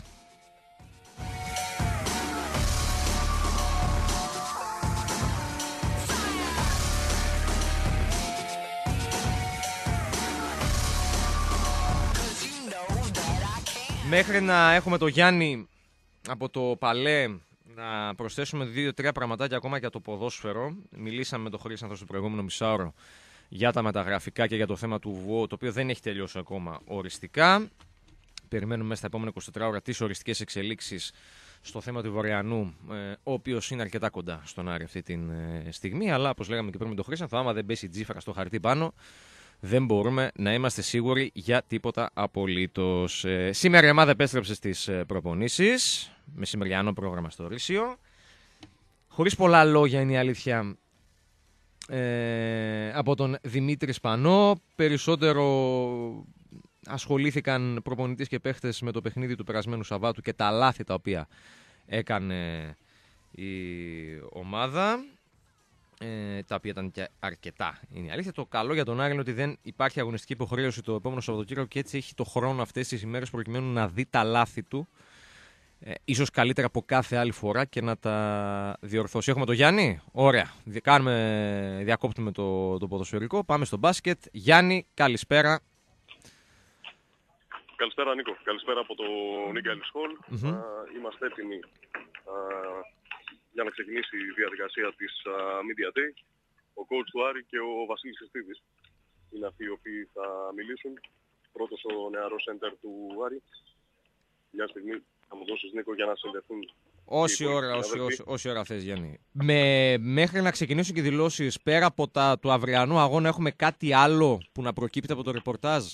Μέχρι να έχουμε το Γιάννη από το Παλέ, να προσθέσουμε δύο-τρία πραγματάκια ακόμα για το ποδόσφαιρο. Μιλήσαμε με τον Χρήσανθο στο προηγούμενο μισάωρο για τα μεταγραφικά και για το θέμα του Βουό, το οποίο δεν έχει τελειώσει ακόμα οριστικά. Περιμένουμε μέσα στα επόμενα είκοσι τέσσερις ώρα τις οριστικές εξελίξεις στο θέμα του Βορειανού, ο οποίος είναι αρκετά κοντά στον Άρη αυτή τη στιγμή. Αλλά όπως λέγαμε και πριν με τον Χρήσανθο, άμα δεν πέσει τζίφρα στο χαρτί πάνω, δεν μπορούμε να είμαστε σίγουροι για τίποτα απολύτως. Ε, σήμερα η ομάδα επέστρεψε στις προπονήσεις, με σημεριανό πρόγραμμα στο Ρήσιο. Χωρίς πολλά λόγια είναι η αλήθεια ε, από τον Δημήτρη Σπανό. Περισσότερο ασχολήθηκαν προπονητές και παίχτες με το παιχνίδι του περασμένου Σαββάτου και τα λάθη τα οποία έκανε η ομάδα. Ε, τα οποία ήταν και αρκετά, είναι η αλήθεια. Το καλό για τον Άρη είναι ότι δεν υπάρχει αγωνιστική υποχρέωση το επόμενο Σαββατοκύριακο και έτσι έχει το χρόνο αυτές τις ημέρες προκειμένου να δει τα λάθη του, ε, ίσως καλύτερα από κάθε άλλη φορά, και να τα διορθώσει. Έχουμε τον Γιάννη. Ωραία. Κάνουμε, διακόπτουμε το, το ποδοσφαιρικό. Πάμε στο μπάσκετ. Γιάννη, καλησπέρα. Καλησπέρα Νίκο. Καλησπέρα από το Νίκ Γκάλις Χολ. Mm-hmm. Είμαστε έτοιμοι α, για να ξεκινήσει η διαδικασία της α, Media Day. Ο coach του Άρη και ο Βασίλης Χριστίδης είναι αυτοί οι οποίοι θα μιλήσουν. Πρώτος ο νεαρός center του Άρη. Μια στιγμή θα μου δώσεις, Νίκο, για να συνδεθούν. Όση ώρα, όση, όση, όση ώρα θες, Γιάννη. Με, μέχρι να ξεκινήσουν και οι δηλώσεις, πέρα από τα, του αυριανού αγώνα, έχουμε κάτι άλλο που να προκύπτει από το ρεπορτάζ?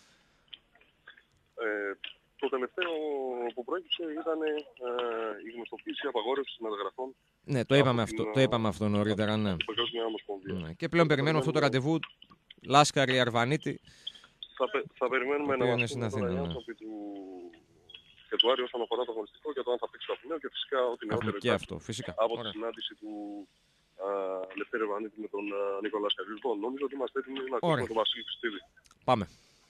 Ε, το τελευταίο που προέκυψε ήταν ε, η γνωστοποίηση απαγόρευσης μεταγραφών. Ναι, το είπαμε, την, αυτό, το είπαμε αυτό νωρίτερα, ναι. ναι. Και πλέον περιμένουμε αυτό το ραντεβού, Λάσκαρη, Αρβανίτη. Θα, θα περιμένουμε να μας πούμε τώρα οι άνθρωποι του, και του Άρη όσον αφορά το αγωνιστικό, για το αν θα παίξει το Αθηναίο και φυσικά ό,τι νεότερο και αυτό, φυσικά. Από Ωραία. τη συνάντηση του α, Λευτέρη Αρβανίτη με τον Νίκολα Λάσκαρη. Λοιπόν, νομίζω ότι είμαστε έτοιμοι να ακούσουμε τον Βασίλη Χριστίδη. Πάμε.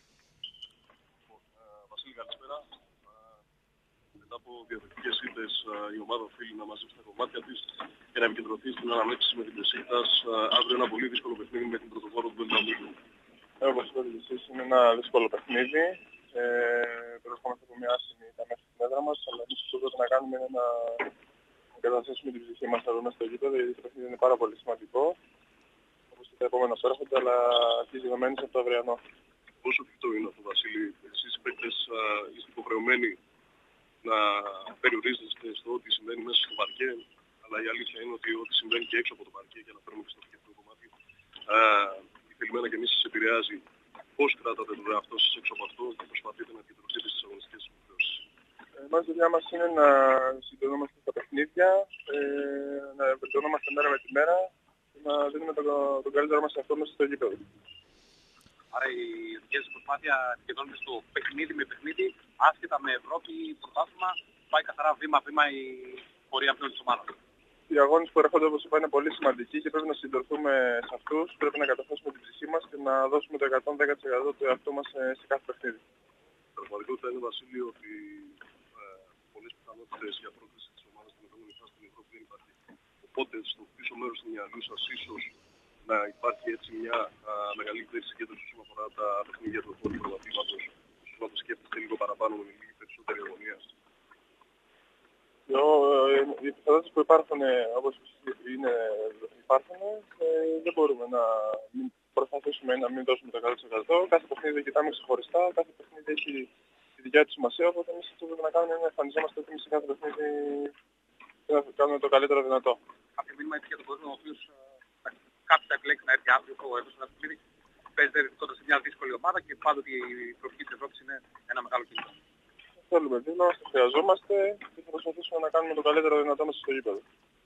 Βασίλη, καλησπέρα. Μετά από διαφορετικές ήττες, η ομάδα οφείλει να μαζέψει τα κομμάτια της και να επικεντρωθεί στην αναμέτρηση με την Μπεσίκτας. Αύριο ένα πολύ δύσκολο παιχνίδι με την πρωτοπόρο του Μπενταμίδου. Όπως είπατε εσείς, είναι ένα δύσκολο παιχνίδι. Ε, Προερχόμαστε από μια άσχημη ήταν μέσα στην έδρα μας, αλλά εμείς αυτό πρέπει να κάνουμε είναι να καταθέσουμε την ψυχή μας εδώ μέσα στο γήπεδο, γιατί το παιχνίδι είναι πάρα πολύ σημαντικό. Όπως και τα επόμενα που έρχονται, αλλά αρχίζει δεδομένης από το αυριανό. Πόσο φυτό είναι αυτό, Βασίλη? Εσείς οι παίκτες είστε υποχρεωμένοι να περιορίζεστε στο ό,τι συμβαίνει μέσα στο παρκέ, αλλά η αλήθεια είναι ότι ό,τι συμβαίνει και έξω από το παρκέ, για να φέρουμε και στο φυτικό κομμάτι, θελημένα και εμείς σας επηρεάζει. Πώς κρατάτε τον εαυτό σας έξω από αυτό και προσπαθείτε να επικεντρωθείτε στις αγωνιστικές υποχρεώσεις? Εμάς η δουλειά μας είναι να συντονόμαστε στα παιχνίδια, ε, να βελτιωνόμαστε μέρα με τη μέρα και να δίνουμε τον, τον καλύτερο μας εαυτό μέσα στο γήπεδο. Άρα η δική σας προσπάθεια επικεντρώνεται στο παιχνίδι με παιχνίδι, άσχετα με Ευρώπη, πρωτάθλημα, πάει καθαρά βήμα-βήμα η πορεία πλέον της ομάδας. Οι αγώνες που έρχονται, όπως είπα, είναι πολύ σημαντικοί και πρέπει να συντορθούμε σε αυτούς. Πρέπει να καταθέσουμε την ψυχή μας και να δώσουμε το εκατόν δέκα τοις εκατό του εαυτού μας σε κάθε παιχνίδι. Πραγματικότητα είναι, Βασίλη, ότι ε, πολλές πιθανότητες για πρόκληση της ομάδας στην επόμενη φάση στην Ευρώπη δεν υπάρχει. Οπότε στο πίσω μέρος του μυαλού σας ίσως να υπάρχει έτσι μια α, μεγαλύτερη συγκέντρωση όσον αφορά τα παιχνίδια του επόμενου πρωταθλήματος. Ίσως να το σκέφτεστε λίγο παραπάνω με λίγη περισσότερη αγωνία. Οι πιθανότητες που υπάρχουν, όπως είναι, υπάρχουν, ε, δεν μπορούμε να μην προσπαθήσουμε να μην δώσουμε το εκατό τοις εκατό. Κάθε παιχνίδι το κοιτάμε ξεχωριστά, κάθε παιχνίδι έχει τη δικιά του σημασία, οπότε εμείς αυτό που πρέπει να κάνουμε είναι να εμφανιζόμαστε έτοιμοι σε κάθε παιχνίδι και να κάνουμε το καλύτερο δυνατό. Κάποιο μήνυμα έτσι για τον κόσμο, ο οποίος κάποιος θα επιλέξει να έρθει αύριο στο Εύωσο να παιχνίδι, παίζεται τότε σε μια δύσκολη ομάδα και πάντοτε η προοπτική της Ευρώπης είναι ένα μεγάλο κίνητρο. Θέλουμε δίπλα μας, το χρειαζόμαστε και θα προσπαθήσουμε να κάνουμε το καλύτερο δυνατό μέσα στο γήπεδο.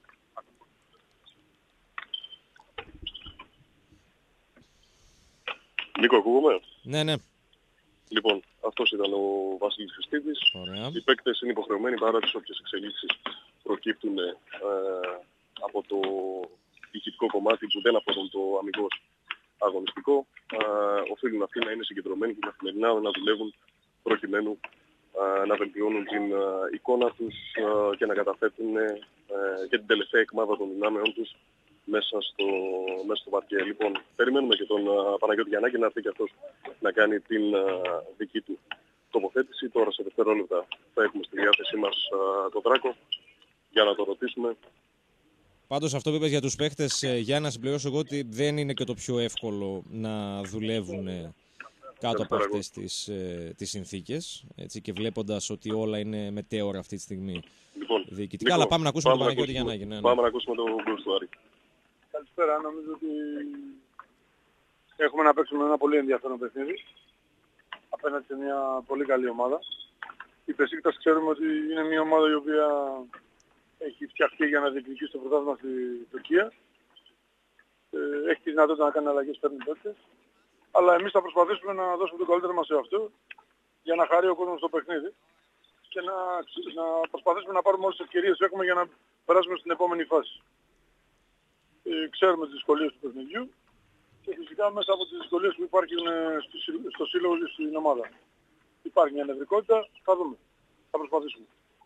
Νίκο, ακούγομαι. Ναι, ναι. Λοιπόν, αυτός ήταν ο Βασίλης Χριστίδης. Ωραία. Οι παίκτες είναι υποχρεωμένοι παρά τις όποιες εξελίξεις προκύπτουν ε, από το ηχητικό κομμάτι που δεν αφορούν το αμυγός αγωνιστικό. Ε, οφείλουν αυτοί να είναι συγκεντρωμένοι και καθημερινά να δουλεύουν προκειμένου ε, να βελτιώνουν την ε, εικόνα τους ε, και να καταθέτουν ε, και την τελευταία εκμάδα των δυνάμεων τους μέσα στο, μέσα στο παρκέ. Λοιπόν, περιμένουμε και τον uh, Παναγιώτη Γιαννάκη να έρθει και αυτός να κάνει την uh, δική του τοποθέτηση. Τώρα σε δευτερόλεπτα θα έχουμε στη διάθεσή μας uh, τον Δράκο για να το ρωτήσουμε. Πάντως αυτό που είπες για τους παίχτες, ε, για να συμπληρώσω εγώ ότι δεν είναι και το πιο εύκολο να δουλεύουν ε, κάτω από αυτές τις, ε, τις συνθήκες, έτσι, και βλέποντας ότι όλα είναι μετέωρα αυτή τη στιγμή λοιπόν, διοικητικά. Αλλά πάμε να ακούσουμε τον Παναγιώτη Γιαννάκη. Ναι, ναι. Πάμε να ακούσουμε τον Γκολ του Άρη. Καλησπέρα, νομίζω ότι έχουμε να παίξουμε ένα πολύ ενδιαφέρον παιχνίδι απέναντι σε μια πολύ καλή ομάδα. Η Μπεσίκτας ξέρουμε ότι είναι μια ομάδα η οποία έχει φτιαχτεί για να διεκδικήσει το πρωτάθλημα στη Τουρκία. Ε, έχει τη δυνατότητα να κάνει αλλαγές, παίρνει παίκτες. Αλλά εμείς θα προσπαθήσουμε να δώσουμε το καλύτερο μας σε αυτό για να χαρεί ο κόσμος στο παιχνίδι και να, να προσπαθήσουμε να πάρουμε όλες τις ευκαιρίες που έχουμε για να περάσουμε στην επόμενη φάση. Ε, ξέρουμε τις δυσκολίες του παιχνιδιού και φυσικά μέσα από τις δυσκολίες που υπάρχουν στο, στο σύλλογο και στην ομάδα. Υπάρχει μια νευρικότητα, θα δούμε. Θα προσπαθήσουμε.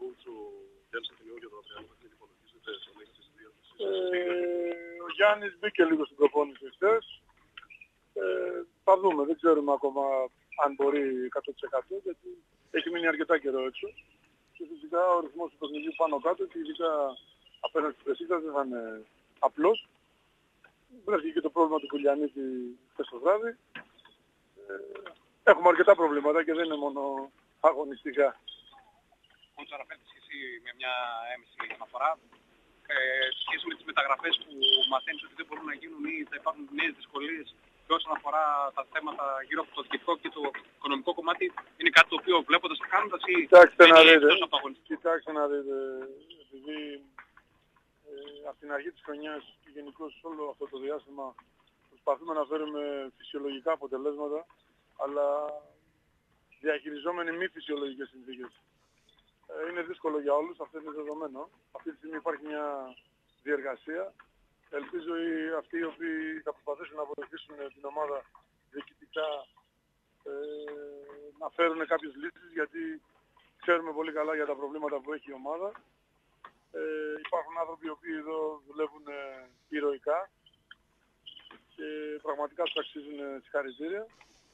Ε, ο Γιάννης μπήκε λίγο στην προπόνηση χθες. Ε, θα δούμε, δεν ξέρουμε ακόμα αν μπορεί εκατό τοις εκατό γιατί έχει μείνει αρκετά καιρό έξω. Και φυσικά ο ρυθμός του παιχνιδιού πάνω κάτω και ειδικά απέναντι στις Μπεσίκτας δεν θα είναι απλός. Βρέθηκε και το πρόβλημα του Κουλιανίτη χθες το βράδυ. Ε, έχουμε αρκετά προβλήματα και δεν είναι μόνο αγωνιστικά. Κόντς, αναφέρετε σχέση με μια έμεση αναφορά. Ε, σχέση με τις μεταγραφές που μαθαίνεις ότι δεν μπορούν να γίνουν ή θα υπάρχουν νέες δυσκολίες και όσον αφορά τα θέματα γύρω από το διοικητικό και το οικονομικό κομμάτι, είναι κάτι το οποίο βλέποντας και κάνοντας ή Κοιτάξτε να είναι δείτε, εκτός από αγωνιστικό. κοιτάξτε να δείτε, επειδή ε, από την αρχή της χρονιάς και γενικώς όλο αυτό το διάστημα προσπαθούμε να φέρουμε φυσιολογικά αποτελέσματα, αλλά διαχειριζόμενοι μη φυσιολογικές συνθήκες. Ε, είναι δύσκολο για όλους, αυτό είναι δεδομένο. Αυτή τη στιγμή υπάρχει μια διεργασία. Ελπίζω οι, αυτοί οι οποίοι θα προσπαθήσουν να βοηθήσουν την ομάδα διοικητικά ε, να φέρουν κάποιες λύσεις, γιατί ξέρουμε πολύ καλά για τα προβλήματα που έχει η ομάδα. Ε, υπάρχουν άνθρωποι οι οποίοι εδώ δουλεύουν ε, ηρωικά και πραγματικά τους αξίζουν συγχαρητήρια.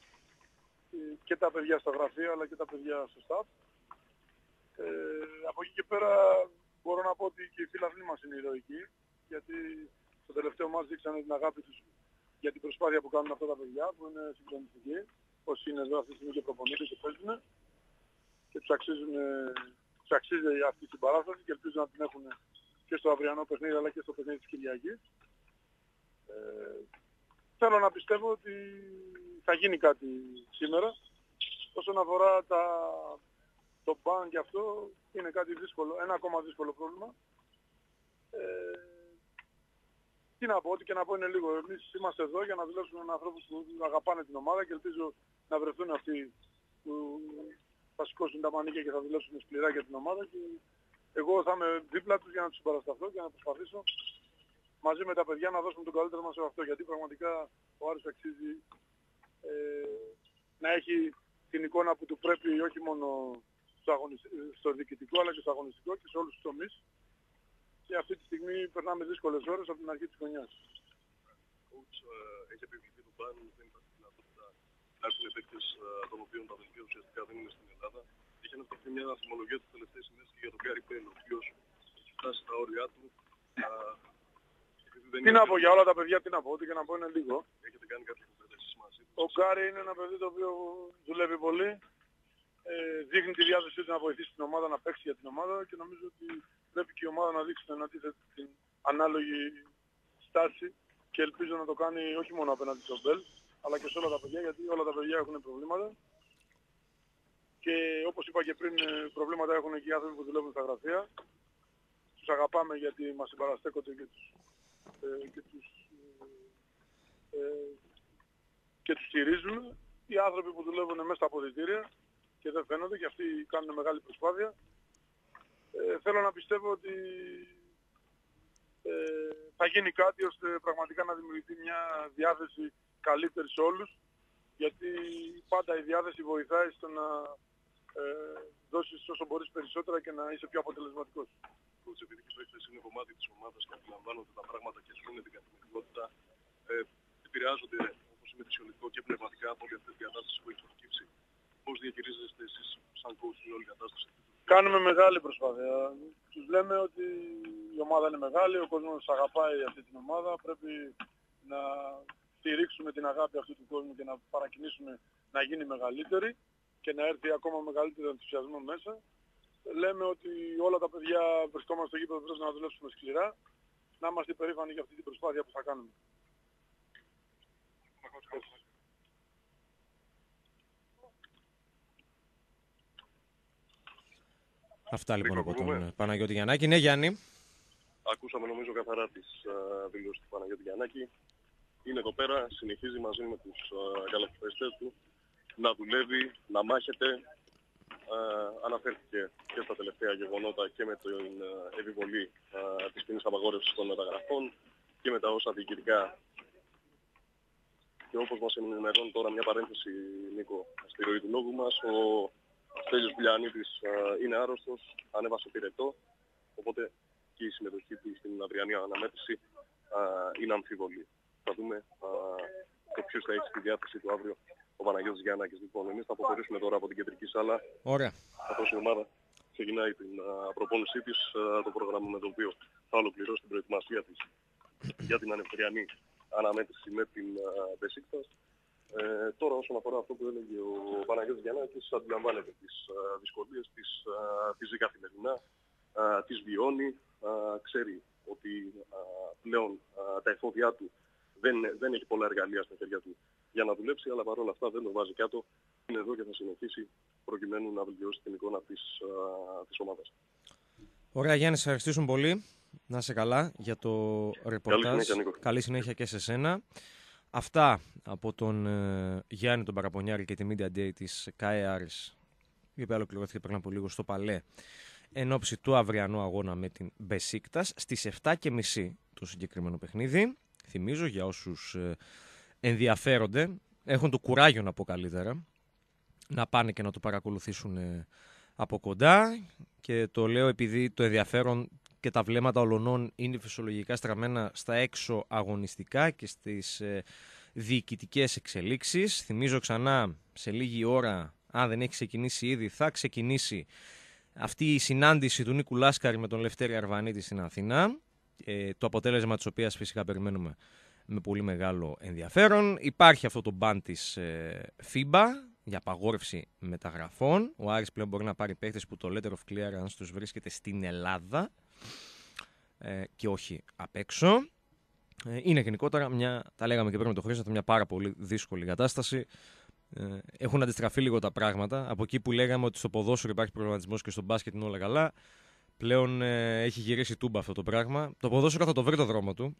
Ε, και τα παιδιά στα γραφεία αλλά και τα παιδιά στο staff. Ε, από εκεί και πέρα μπορώ να πω ότι και οι φίλαθλοι μας είναι ηρωικοί, γιατί στο τελευταίο μας δείξανε την αγάπη τους για την προσπάθεια που κάνουν αυτά τα παιδιά, που είναι συγκλονιστικοί, όσοι είναι εδώ αυτή τη στιγμή και προπονείται και παίζουν και τους αξίζουν, τους αξίζει αυτή την παράσταση και ελπίζω να την έχουν και στο αυριανό παιχνίδι αλλά και στο παιχνίδι της Κυριακής. Ε, θέλω να πιστεύω ότι θα γίνει κάτι σήμερα. Όσον αφορά τα, το μπαν και αυτό, είναι κάτι δύσκολο, ένα ακόμα δύσκολο πρόβλημα. Ε, τι να πω, ό,τι και να πω είναι λίγο. Εμείς είμαστε εδώ για να δουλέψουμε με ανθρώπους που αγαπάνε την ομάδα και ελπίζω να βρεθούν αυτοί που θα σηκώσουν τα μανίκια και θα δουλέψουν σκληρά για την ομάδα και εγώ θα είμαι δίπλα τους για να τους συμπαρασταθώ και να προσπαθήσω μαζί με τα παιδιά να δώσουμε το καλύτερο μας σε αυτό, γιατί πραγματικά ο Άρης αξίζει ε, να έχει την εικόνα που του πρέπει όχι μόνο στο, στο διοικητικό αλλά και στο αγωνιστικό και σε όλους τους τομείς. Και αυτή τη στιγμή περνάμε δύσκολες ώρες από την αρχή της χρονιάς. Coach, έχει επιβληθεί το μπαν, δεν υπάρχει δυνατότητα να έρθουν παίκτες των οποίων τα δελτία ουσιαστικά δεν είναι στην Ελλάδα. Έχει αναφερθεί μια θυμολογία τις τελευταίες ημέρες και για τον Γκάρι Μπέιλ, ο οποίος έχει φτάσει στα όρια του. Τι να πω για όλα τα παιδιά, τι να πω, ότι και να πω είναι λίγο. Έχετε κάνει κάποιες κουβέντες μαζί του? Ο Γκάρι είναι ένα παιδί το οποίο δουλεύει πολύ. Ε, δείχνει τη διάθεσή του να βοηθήσει την ομάδα, να παίξει για την ομάδα και νομίζω ότι πρέπει και η ομάδα να δείξει την αντίθετη την ανάλογη στάση και ελπίζω να το κάνει όχι μόνο απέναντι στον Μπέλ αλλά και σε όλα τα παιδιά, γιατί όλα τα παιδιά έχουν προβλήματα και όπως είπα και πριν, προβλήματα έχουν και οι άνθρωποι που δουλεύουν στα γραφεία. Τους αγαπάμε γιατί μας συμπαραστέκονται και τους, ε, και τους, ε, ε, και τους στηρίζουν. Οι άνθρωποι που δουλεύουν μέσα στα αποδυτήρια και δεν φαίνονται και αυτοί κάνουν μεγάλη προσπάθεια. Ε, θέλω να πιστεύω ότι ε, θα γίνει κάτι ώστε πραγματικά να δημιουργηθεί μια διάθεση καλύτερη σε όλους, γιατί πάντα η διάθεση βοηθάει στο να ε, δώσεις όσο μπορείς περισσότερα και να είσαι πιο αποτελεσματικός. Όπως επειδή οι παίκτες είναι κομμάτι της ομάδας και αντιλαμβάνονται τα πράγματα και ζουν την καθημερινότητα, ε, επηρεάζονται όπως είναι φυσιολογικό και πνευματικά από όλη αυτή την κατάσταση που έχει προκύψει. Πώς διαχειρίζεστε εσείς σαν coach την όλη κατάσταση? Κάνουμε μεγάλη προσπάθεια. Τους λέμε ότι η ομάδα είναι μεγάλη, ο κόσμος αγαπάει αυτή την ομάδα, πρέπει να στηρίξουμε την αγάπη αυτού του κόσμου και να παρακινήσουμε να γίνει μεγαλύτερη και να έρθει ακόμα μεγαλύτερο ενθουσιασμό μέσα. Λέμε ότι όλα τα παιδιά βρισκόμαστε στο γήπεδο, πρέπει να δουλέψουμε σκληρά, να είμαστε περήφανοι για αυτή την προσπάθεια που θα κάνουμε. Αυτά λοιπόν από τον Παναγιώτη Γιαννάκη. Ναι, Γιάννη. Ακούσαμε νομίζω καθαρά τις uh, δηλώσεις του Παναγιώτη Γιαννάκη. Είναι εδώ πέρα, συνεχίζει μαζί με τους uh, γαλακτοπαιστές του να δουλεύει, να μάχεται. Uh, αναφέρθηκε και στα τελευταία γεγονότα και με την uh, επιβολή uh, της ποινής απαγόρευσης των μεταγραφών και με τα όσα διοικητικά. Και όπως μας ενημερώνει τώρα μια παρένθεση, Νίκο, στη ροή του λόγου μας, ο Στέλιος Πουλιανίδης uh, είναι άρρωστος, ανέβασε πυρετό, οπότε και η συμμετοχή του στην αυριανή αναμέτρηση uh, είναι αμφίβολη. Θα δούμε uh, το ποιος θα έχει στη διάθεση του αύριο ο Παναγιώτης Γιαννάκης. Λοιπόν, εμείς θα αποχωρήσουμε τώρα από την κεντρική σάλα. Ωραία. Καθώς η ομάδα ξεκινάει την uh, προπόνησή της, uh, το πρόγραμμα με το οποίο θα ολοκληρώσει την προετοιμασία της για την ανευτεριανή αναμέτρηση με την Μπεσίκτας. Uh, ε, τώρα όσον αφορά αυτό που έλεγε ο Παναγιώτης Γιαννάκης, αντιλαμβάνεται τις uh, δυσκολίες, τις, uh, τις ζει καθημερινά, uh, τις βιώνει, uh, ξέρει ότι uh, πλέον uh, τα εφόδια του δεν, δεν έχει πολλά εργαλεία στα χέρια του για να δουλέψει, αλλά παρόλα αυτά δεν το βάζει κάτω. Είναι εδώ και θα συνεχίσει προκειμένου να βελτιώσει την εικόνα της, uh, της ομάδας. Ωραία, Γιάννη, σε ευχαριστήσουμε πολύ. Να είσαι καλά για το ρεπορτάζ. Καλή συνέχεια, Νίκο. Καλή συνέχεια και σε σένα. Αυτά από τον ε, Γιάννη τον Παραπονιάρη και τη Media Day της ΚΑΕ Άρης, η οποία ολοκληρώθηκε πριν από λίγο στο Παλέ εν ώψη του αυριανού αγώνα με την Μπεσίκτας στις επτά και μισή το συγκεκριμένο παιχνίδι. Θυμίζω για όσους ε, ενδιαφέρονται, έχουν το κουράγιο να πω καλύτερα, να πάνε και να το παρακολουθήσουν ε, από κοντά, και το λέω επειδή το ενδιαφέρον και τα βλέμματα ολονών είναι φυσιολογικά στραμμένα στα έξω αγωνιστικά και στις ε, διοικητικές εξελίξεις. Θυμίζω ξανά, σε λίγη ώρα, αν δεν έχει ξεκινήσει ήδη, θα ξεκινήσει αυτή η συνάντηση του Νίκου Λάσκαρη με τον Λευτέρη Αρβανίτη στην Αθήνα, ε, το αποτέλεσμα της οποίας φυσικά περιμένουμε με πολύ μεγάλο ενδιαφέρον. Υπάρχει αυτό το μπαν της ε, φίμπα για απαγόρευση μεταγραφών. Ο Άρης πλέον μπορεί να πάρει παίχτες που το letter of clearance τους βρίσκεται στην Ελλάδα ε, και όχι απ' έξω. Ε, είναι γενικότερα μια, τα λέγαμε και πριν με το Χρήστο, μια πάρα πολύ δύσκολη κατάσταση. Ε, έχουν αντιστραφεί λίγο τα πράγματα. Από εκεί που λέγαμε ότι στο ποδόσφαιρο υπάρχει προβληματισμός και στο μπάσκετ είναι όλα καλά, πλέον ε, έχει γυρίσει τούμπα αυτό το πράγμα. Το ποδόσφαιρο θα το βρει το δρόμο του.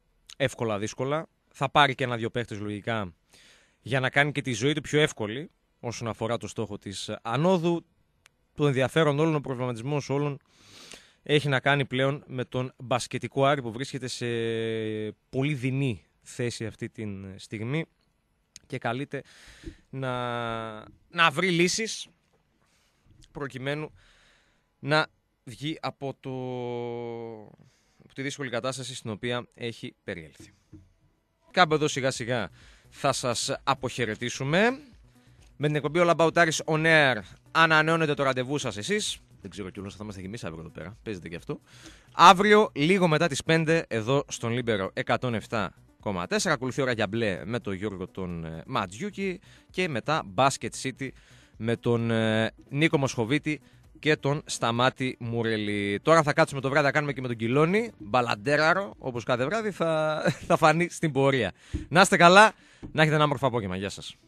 Εύκολα, δύσκολα. Θα πάρει και ένα-δυο παίχτες λογικά για να κάνει και τη ζωή του πιο εύκολη όσον αφορά το στόχο της ανόδου. Το ενδιαφέρον όλων, ο προβληματισμός όλων έχει να κάνει πλέον με τον μπασκετικό Άρη που βρίσκεται σε πολύ δεινή θέση αυτή τη στιγμή και καλείται να, να βρει λύσεις προκειμένου να βγει από, το, από τη δύσκολη κατάσταση στην οποία έχει περιέλθει. Κάπου εδώ σιγά σιγά θα σας αποχαιρετήσουμε. Με την εκπομπή All About Aris On Air ανανεώνετε το ραντεβού σας εσείς. Δεν ξέρω κιόλας θα είμαστε και εμείς αύριο εδώ πέρα. Παίζετε και αυτό. Αύριο λίγο μετά τις πέντε εδώ στον Λίμπερο εκατόν επτά κόμμα τέσσερα. Ακολουθεί ώρα για μπλε με τον Γιώργο τον ε, Ματζιούκη και μετά Basket City με τον ε, Νίκο Μοσχοβίτη και τον Σταμάτη Μουρελή. Τώρα θα κάτσουμε το βράδυ, θα κάνουμε και με τον Κιλόνι. Μπαλαντέραρο, όπως κάθε βράδυ θα, θα φανεί στην πορεία. Να είστε καλά, να έχετε ένα όμορφο απόγευμα. Γεια σας.